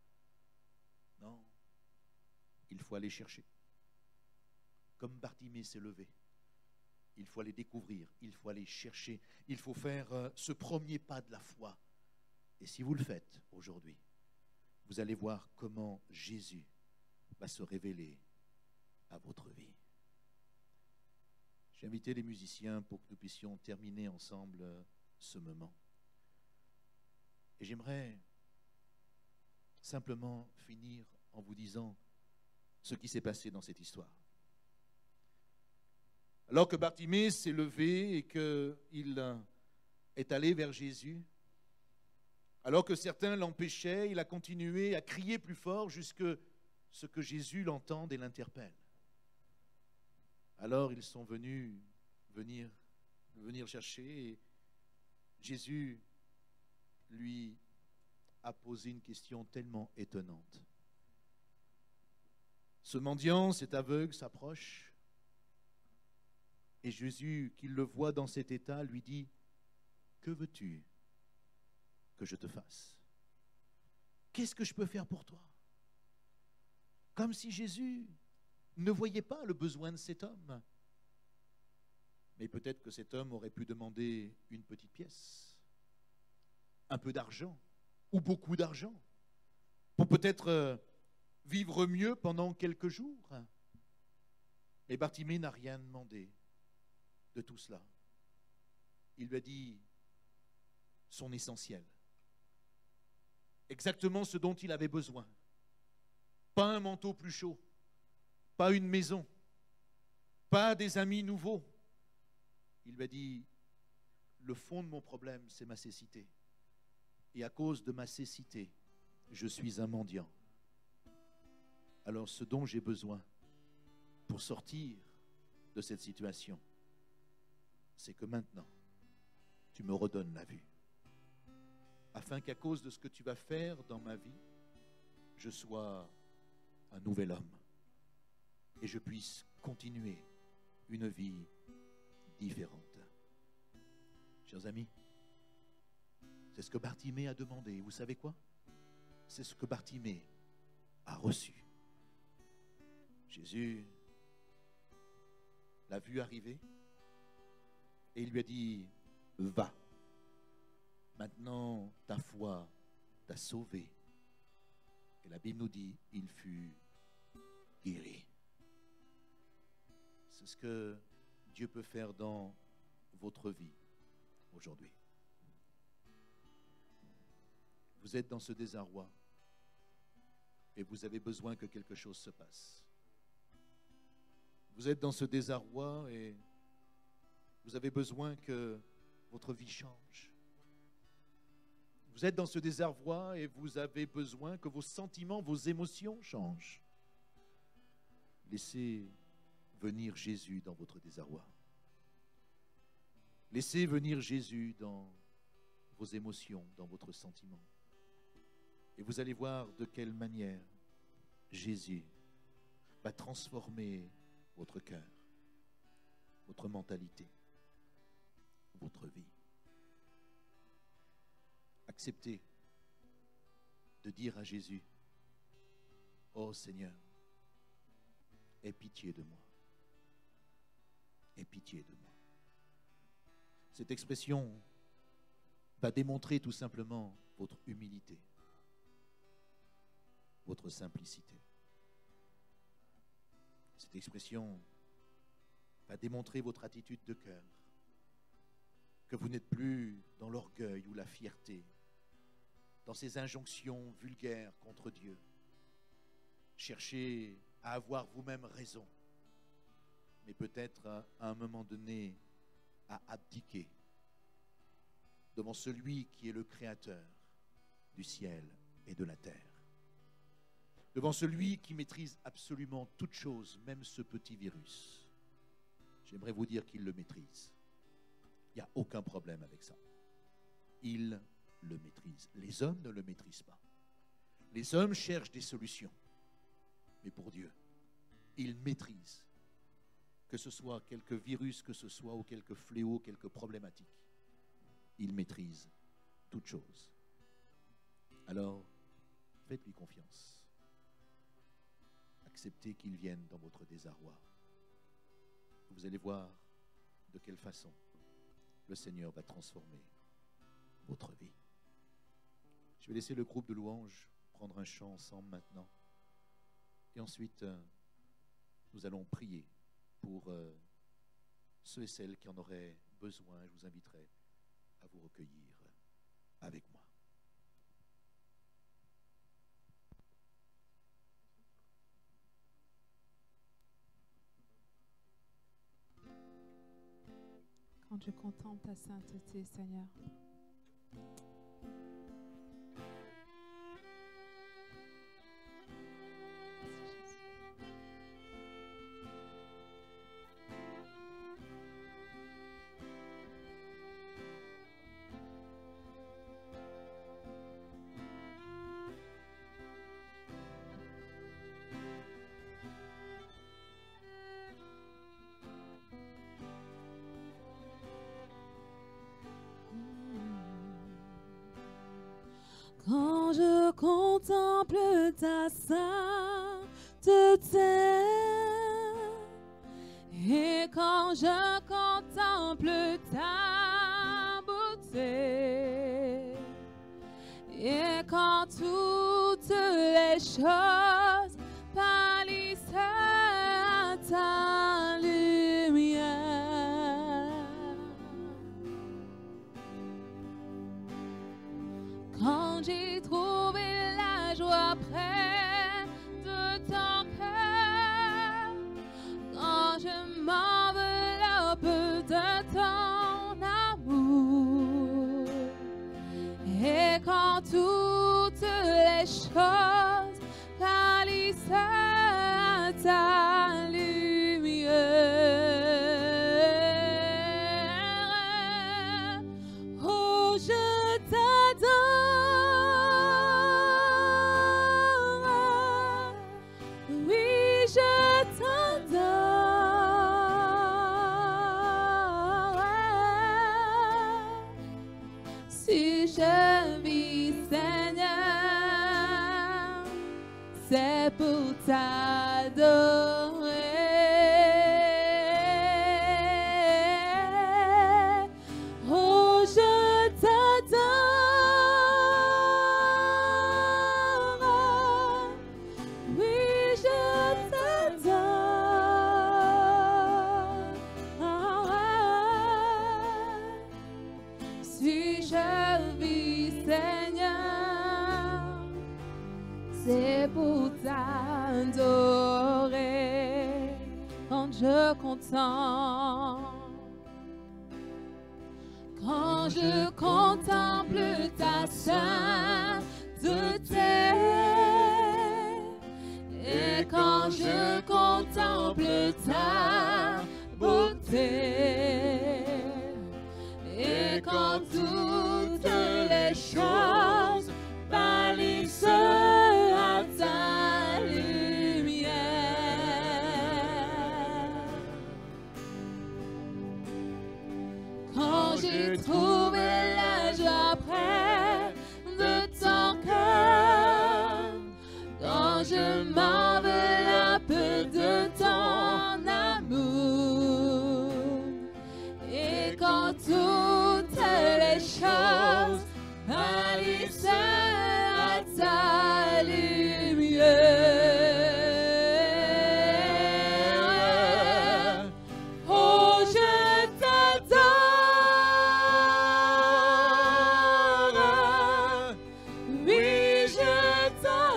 Non, il faut aller chercher. Comme Bartimée s'est levé, il faut aller découvrir, il faut aller chercher, il faut faire ce premier pas de la foi. Et si vous le faites aujourd'hui, vous allez voir comment Jésus va se révéler à votre vie. J'ai invité les musiciens pour que nous puissions terminer ensemble ce moment. Et j'aimerais simplement finir en vous disant ce qui s'est passé dans cette histoire. Alors que Bartimée s'est levé et qu'il est allé vers Jésus, alors que certains l'empêchaient, il a continué à crier plus fort jusque ce que Jésus l'entende et l'interpelle. Alors ils sont venir chercher et Jésus lui a posé une question tellement étonnante. Ce mendiant, cet aveugle, s'approche et Jésus, qui le voit dans cet état, lui dit « Que veux-tu que je te fasse? Qu'est-ce que je peux faire pour toi ?» Comme si Jésus ne voyait pas le besoin de cet homme. Mais peut-être que cet homme aurait pu demander une petite pièce, un peu d'argent, ou beaucoup d'argent, pour peut-être vivre mieux pendant quelques jours. Mais Bartimée n'a rien demandé de tout cela. Il lui a dit son essentiel, exactement ce dont il avait besoin. Pas un manteau plus chaud, pas une maison, pas des amis nouveaux. Il lui a dit, le fond de mon problème, c'est ma cécité. Et à cause de ma cécité, je suis un mendiant. Alors ce dont j'ai besoin pour sortir de cette situation, c'est que maintenant, tu me redonnes la vue. Afin qu'à cause de ce que tu vas faire dans ma vie, je sois un nouvel homme et je puisse continuer une vie différente. Chers amis, c'est ce que Bartimée a demandé. Et vous savez quoi? C'est ce que Bartimée a reçu. Jésus l'a vu arriver et il lui a dit, va. Maintenant, ta foi t'a sauvé. Et la Bible nous dit, il fut guéri. C'est ce que Dieu peut faire dans votre vie aujourd'hui. Vous êtes dans ce désarroi et vous avez besoin que quelque chose se passe. Vous êtes dans ce désarroi et vous avez besoin que votre vie change. Vous êtes dans ce désarroi et vous avez besoin que vos sentiments, vos émotions changent. Laissez venir Jésus dans votre désarroi. Laissez venir Jésus dans vos émotions, dans votre sentiment. Et vous allez voir de quelle manière Jésus va transformer votre cœur, votre mentalité, votre vie. Acceptez de dire à Jésus, « Oh Seigneur, aie pitié de moi. Aie pitié de moi. » Cette expression va démontrer tout simplement votre humilité, votre simplicité. Cette expression va démontrer votre attitude de cœur, que vous n'êtes plus dans l'orgueil ou la fierté, dans ces injonctions vulgaires contre Dieu. Cherchez à avoir vous-même raison, mais peut-être à un moment donné à abdiquer devant celui qui est le créateur du ciel et de la terre, devant celui qui maîtrise absolument toutes choses, même ce petit virus. J'aimerais vous dire qu'il le maîtrise. Il n'y a aucun problème avec ça. Il le maîtrise. Les hommes ne le maîtrisent pas. Les hommes cherchent des solutions. Mais pour Dieu, il maîtrise. Que ce soit quelques virus, que ce soit ou quelques fléaux, quelques problématiques. Il maîtrise toutes choses. Alors, faites-lui confiance. Acceptez qu'il vienne dans votre désarroi. Vous allez voir de quelle façon le Seigneur va transformer votre vie. Je vais laisser le groupe de louanges prendre un chant ensemble maintenant. Et ensuite, nous allons prier pour ceux et celles qui en auraient besoin. Je vous inviterai à vous recueillir avec moi. quand je contemple ta sainteté, Seigneur. Quand je contemple ta sainteté et quand je contemple ta beauté et quand toutes les choses pâlissent à ta lumière, quand j'ai trouvé la joie près de ton cœur, quand je m'enveloppe de ton amour, et quand toutes les choses pâlissent à ta lumière, oh je t'adore, oui je t'adore. Si je vis, Seigneur, c'est pour t'adorer. Oh, je t'adore, oui, je t'adore. Si je vis, Seigneur, c'est pour t'adorer. Quand je contemple ta sainteté et quand je contemple ta beauté et quand toutes les choses pâlissent à ta lumière, quand j'ai trouvé la joie près de ton cœur, quand je m'enveloppe de ton amour, et quand toutes les choses pâlissent à ta lumière, oh je t'adore, oui je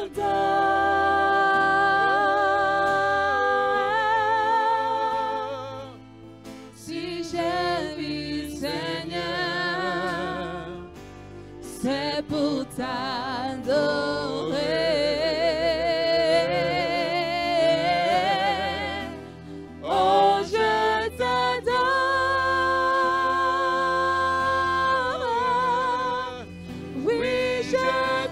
t'adore. Si je vis, Seigneur, c'est pour t'adorer. Oh, je t'adore, oui, je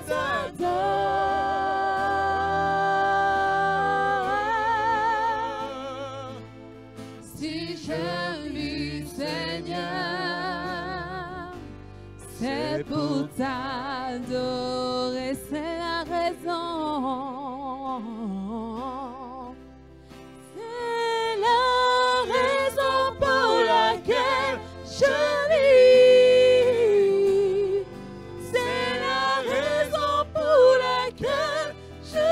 t'adore. Si je vis, Seigneur, c'est pour t'adorer, c'est la raison. C'est la raison pour laquelle je vis. C'est la raison pour laquelle je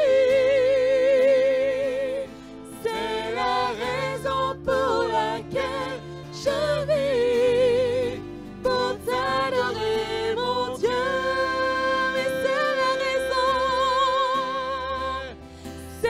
vis. C'est la raison pour laquelle je vis. Pour t'adorer, mon Dieu, et c'est la raison.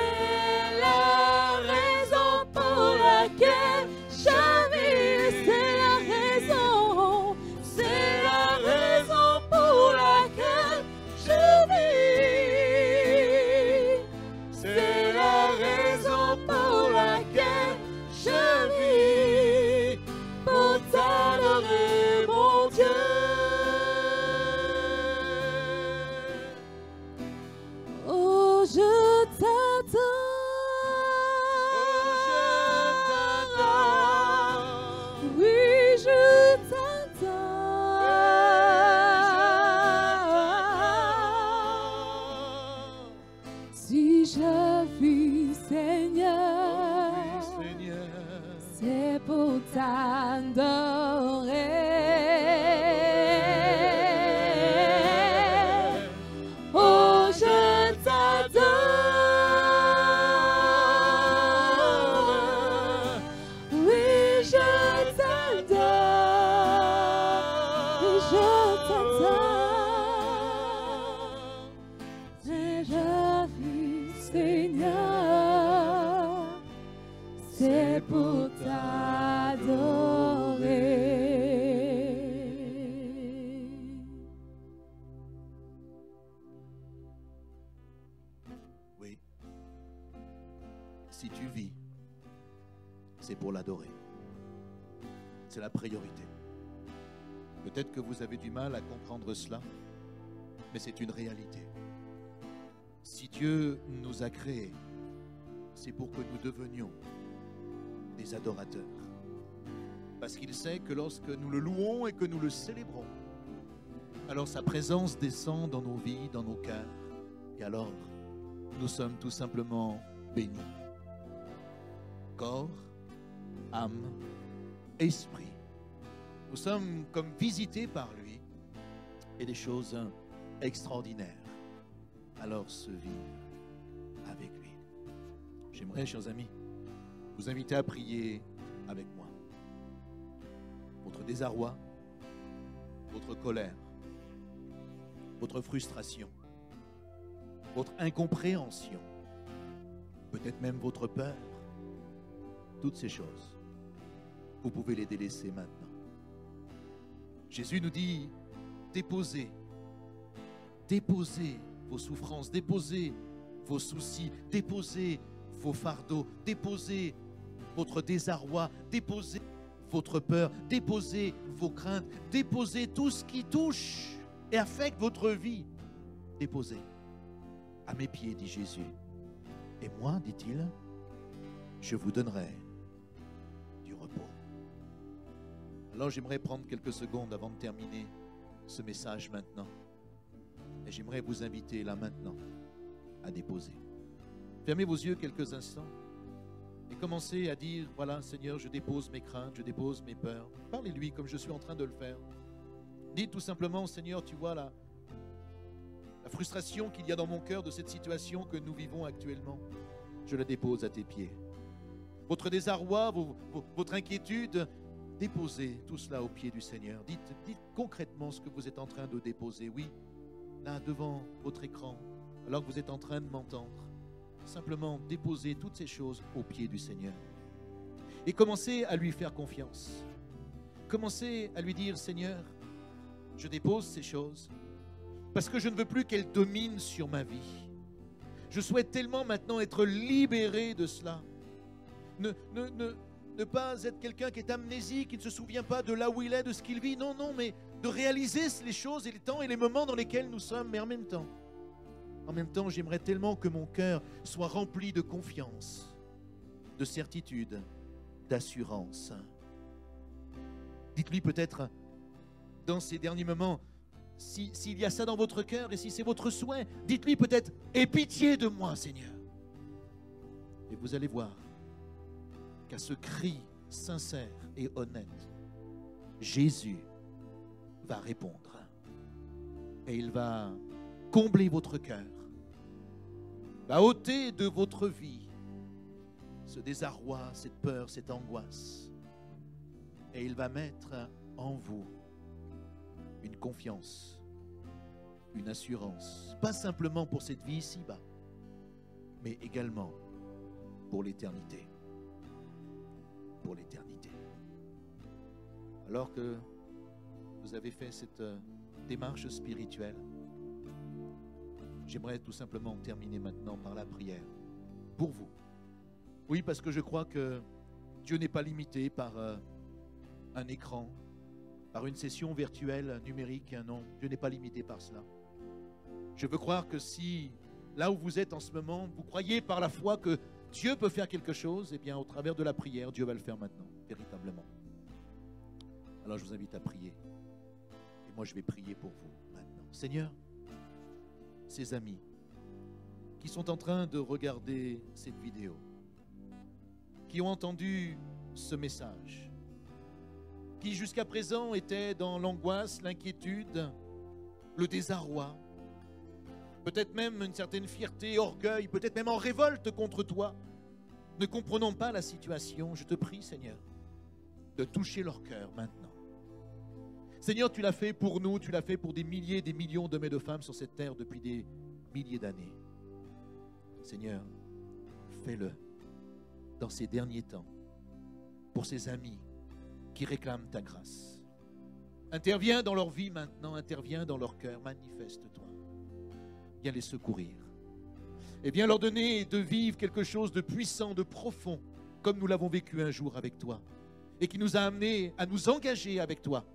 je vis, Seigneur, Oui, Seigneur. c'est pour t'adorer. Oh, je t'adore. Oui, je t'adore. Oui, je t'adore. C'est je vis, Seigneur, c'est pour t'adorer. Oui. Si tu vis, c'est pour l'adorer. C'est la priorité. Peut-être que vous avez du mal à comprendre cela, mais c'est une réalité. Si Dieu nous a créés, c'est pour que nous devenions des adorateurs. Parce qu'il sait que lorsque nous le louons et que nous le célébrons, alors sa présence descend dans nos vies, dans nos cœurs. Et alors, nous sommes tout simplement bénis. Corps, âme, esprit. Nous sommes comme visités par lui et des choses extraordinaires alors se vivent avec lui. J'aimerais, chers amis, vous inviter à prier avec moi. Votre désarroi, votre colère, votre frustration, votre incompréhension, peut-être même votre peur, toutes ces choses, vous pouvez les délaisser maintenant. Jésus nous dit, déposez vos souffrances, déposez vos soucis, déposez vos fardeaux, déposez votre désarroi, déposez votre peur, déposez vos craintes, déposez tout ce qui touche et affecte votre vie. Déposez à mes pieds, dit Jésus. Et moi, dit-il, je vous donnerai du repos. Alors j'aimerais prendre quelques secondes avant de terminer ce message maintenant. Et j'aimerais vous inviter là maintenant à déposer. Fermez vos yeux quelques instants et commencez à dire, voilà Seigneur, je dépose mes craintes, je dépose mes peurs. Parlez-lui comme je suis en train de le faire. Dites tout simplement, Seigneur, tu vois la frustration qu'il y a dans mon cœur de cette situation que nous vivons actuellement. Je la dépose à tes pieds. Votre désarroi, votre inquiétude, déposez tout cela aux pieds du Seigneur. Dites concrètement ce que vous êtes en train de déposer. Oui, là devant votre écran, alors que vous êtes en train de m'entendre. Simplement déposez toutes ces choses aux pieds du Seigneur. Et commencez à lui faire confiance. Commencez à lui dire, Seigneur, je dépose ces choses parce que je ne veux plus qu'elles dominent sur ma vie. Je souhaite tellement maintenant être libéré de cela. Ne pas être quelqu'un qui est amnésique, qui ne se souvient pas de là où il est, de ce qu'il vit. Non, mais de réaliser les choses et les temps et les moments dans lesquels nous sommes. Mais en même temps, j'aimerais tellement que mon cœur soit rempli de confiance, de certitude, d'assurance. Dites-lui peut-être dans ces derniers moments, s'il y a ça dans votre cœur et si c'est votre souhait, dites-lui peut-être, aie pitié de moi, Seigneur. Et vous allez voir qu'à ce cri sincère et honnête, Jésus va répondre. Et il va combler votre cœur, va ôter de votre vie ce désarroi, cette peur, cette angoisse. Et il va mettre en vous une confiance, une assurance, pas simplement pour cette vie ici-bas, mais également pour l'éternité. Pour l'éternité. Alors que vous avez fait cette démarche spirituelle, j'aimerais tout simplement terminer maintenant par la prière pour vous. Oui, parce que je crois que Dieu n'est pas limité par un écran, par une session virtuelle numérique. Non, Dieu n'est pas limité par cela. Je veux croire que si, là où vous êtes en ce moment, vous croyez par la foi que Dieu peut faire quelque chose, eh bien, au travers de la prière, Dieu va le faire maintenant, véritablement. Alors, je vous invite à prier. Et moi, je vais prier pour vous maintenant. Seigneur, ces amis qui sont en train de regarder cette vidéo, qui ont entendu ce message, qui jusqu'à présent étaient dans l'angoisse, l'inquiétude, le désarroi, peut-être même une certaine fierté, orgueil, peut-être même en révolte contre toi, ne comprenant pas la situation. Je te prie, Seigneur, de toucher leur cœur maintenant. Seigneur, tu l'as fait pour nous, tu l'as fait pour des milliers, des millions d'hommes et de femmes sur cette terre depuis des milliers d'années. Seigneur, fais-le dans ces derniers temps pour ces amis qui réclament ta grâce. Interviens dans leur vie maintenant, interviens dans leur cœur, manifeste-toi. Viens les secourir. Et viens leur donner de vivre quelque chose de puissant, de profond, comme nous l'avons vécu un jour avec toi, et qui nous a amenés à nous engager avec toi,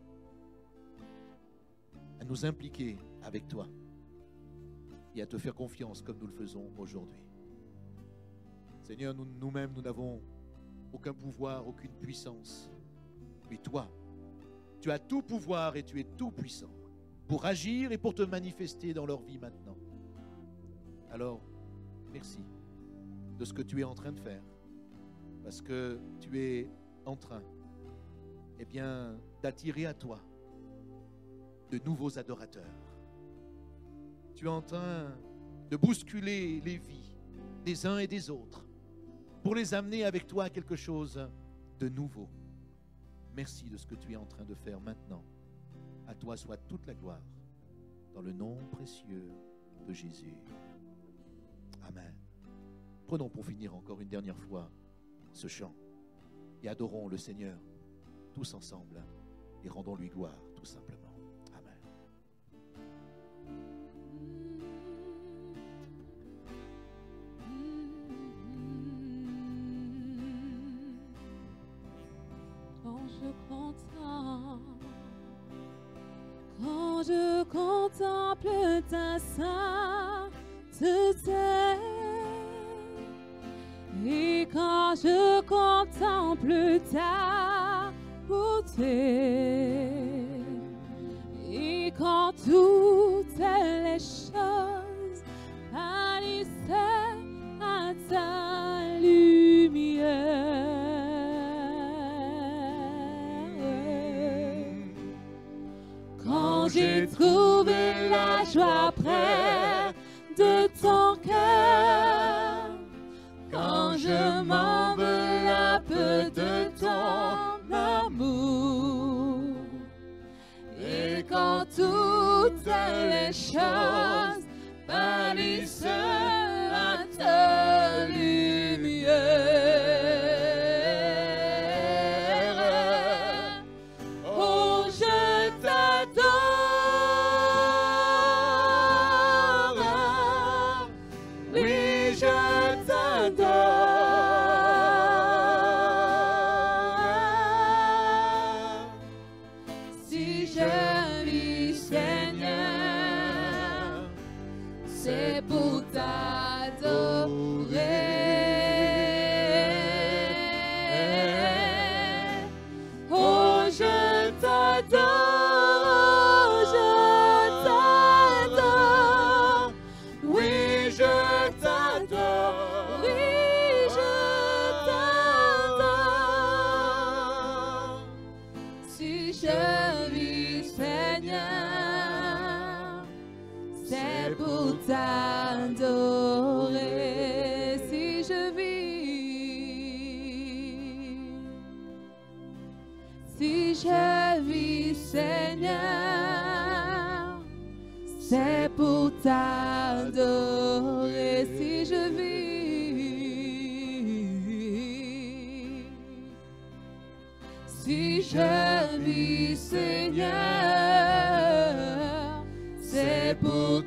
à nous impliquer avec toi, et à te faire confiance comme nous le faisons aujourd'hui. Seigneur, nous-mêmes, nous n'avons aucun pouvoir, aucune puissance. Mais toi, tu as tout pouvoir et tu es tout puissant pour agir et pour te manifester dans leur vie maintenant. Alors, merci de ce que tu es en train de faire, parce que tu es en train, eh bien, d'attirer à toi de nouveaux adorateurs. Tu es en train de bousculer les vies des uns et des autres pour les amener avec toi à quelque chose de nouveau. Merci de ce que tu es en train de faire maintenant. À toi soit toute la gloire, dans le nom précieux de Jésus. Amen. Prenons pour finir encore une dernière fois ce chant et adorons le Seigneur tous ensemble et rendons-lui gloire tout simplement. Quand je contemple ta sainteté et quand je contemple ta beauté et quand toutes les choses pâlissaient à ta lumière. Quand j'ai trouvé la joie près de ton cœur, quand je m'enveloppe de ton amour, et quand toutes les choses pâlissent à ta lumière. C'est pour t'adorer si je vis. Si je vis, Seigneur, c'est pour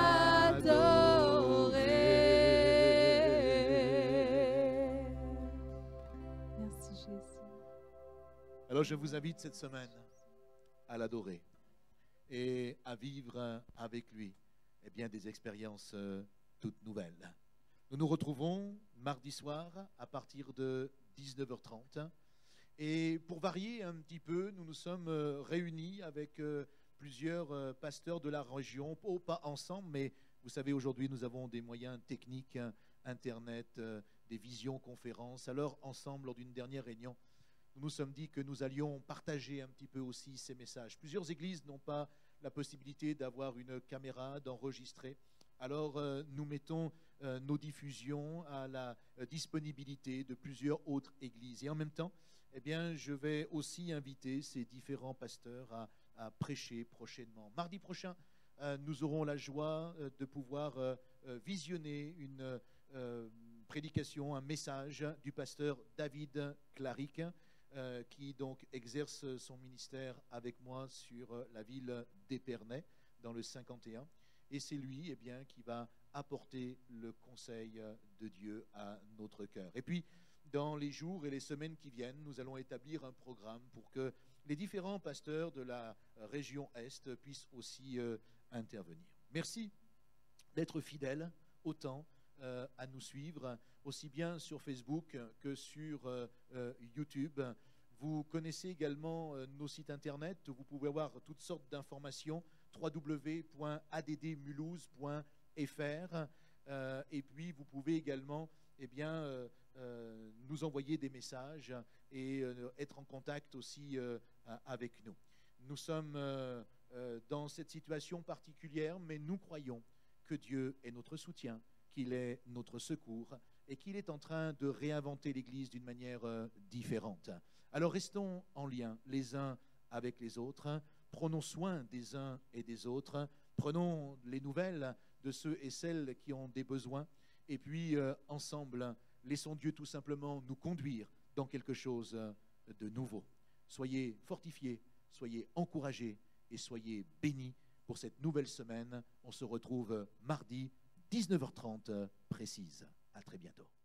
t'adorer. Merci Jésus. Alors je vous invite cette semaine à l'adorer et à vivre avec lui eh bien, des expériences toutes nouvelles. Nous nous retrouvons mardi soir à partir de 19h30 et pour varier un petit peu, nous nous sommes réunis avec plusieurs pasteurs de la région, pas ensemble mais Vous savez, aujourd'hui, nous avons des moyens techniques, Internet, des visioconférences. Alors, ensemble, lors d'une dernière réunion, nous nous sommes dit que nous allions partager un petit peu aussi ces messages. Plusieurs églises n'ont pas la possibilité d'avoir une caméra, d'enregistrer. Alors, nous mettons nos diffusions à la disponibilité de plusieurs autres églises. Et en même temps, eh bien, je vais aussi inviter ces différents pasteurs à prêcher prochainement. Mardi prochain, nous aurons la joie de pouvoir visionner une prédication, un message du pasteur David Claric, qui donc exerce son ministère avec moi sur la ville d'Épernay, dans le 51. Et c'est lui, eh bien, qui va apporter le conseil de Dieu à notre cœur. Et puis, dans les jours et les semaines qui viennent, nous allons établir un programme pour que les différents pasteurs de la région Est puissent aussi intervenir. Merci d'être fidèles autant à nous suivre, aussi bien sur Facebook que sur YouTube. Vous connaissez également nos sites internet, vous pouvez avoir toutes sortes d'informations, www.addmulhouse.fr, et puis vous pouvez également nous envoyer des messages et être en contact aussi avec nous. Nous sommes dans cette situation particulière, mais nous croyons que Dieu est notre soutien, qu'il est notre secours et qu'il est en train de réinventer l'Église d'une manière différente. Alors restons en lien les uns avec les autres, prenons soin des uns et des autres, prenons les nouvelles de ceux et celles qui ont des besoins, et puis ensemble, laissons Dieu tout simplement nous conduire dans quelque chose de nouveau. Soyez fortifiés, soyez encouragés et soyez bénis pour cette nouvelle semaine. On se retrouve mardi, 19h30 précise. À très bientôt.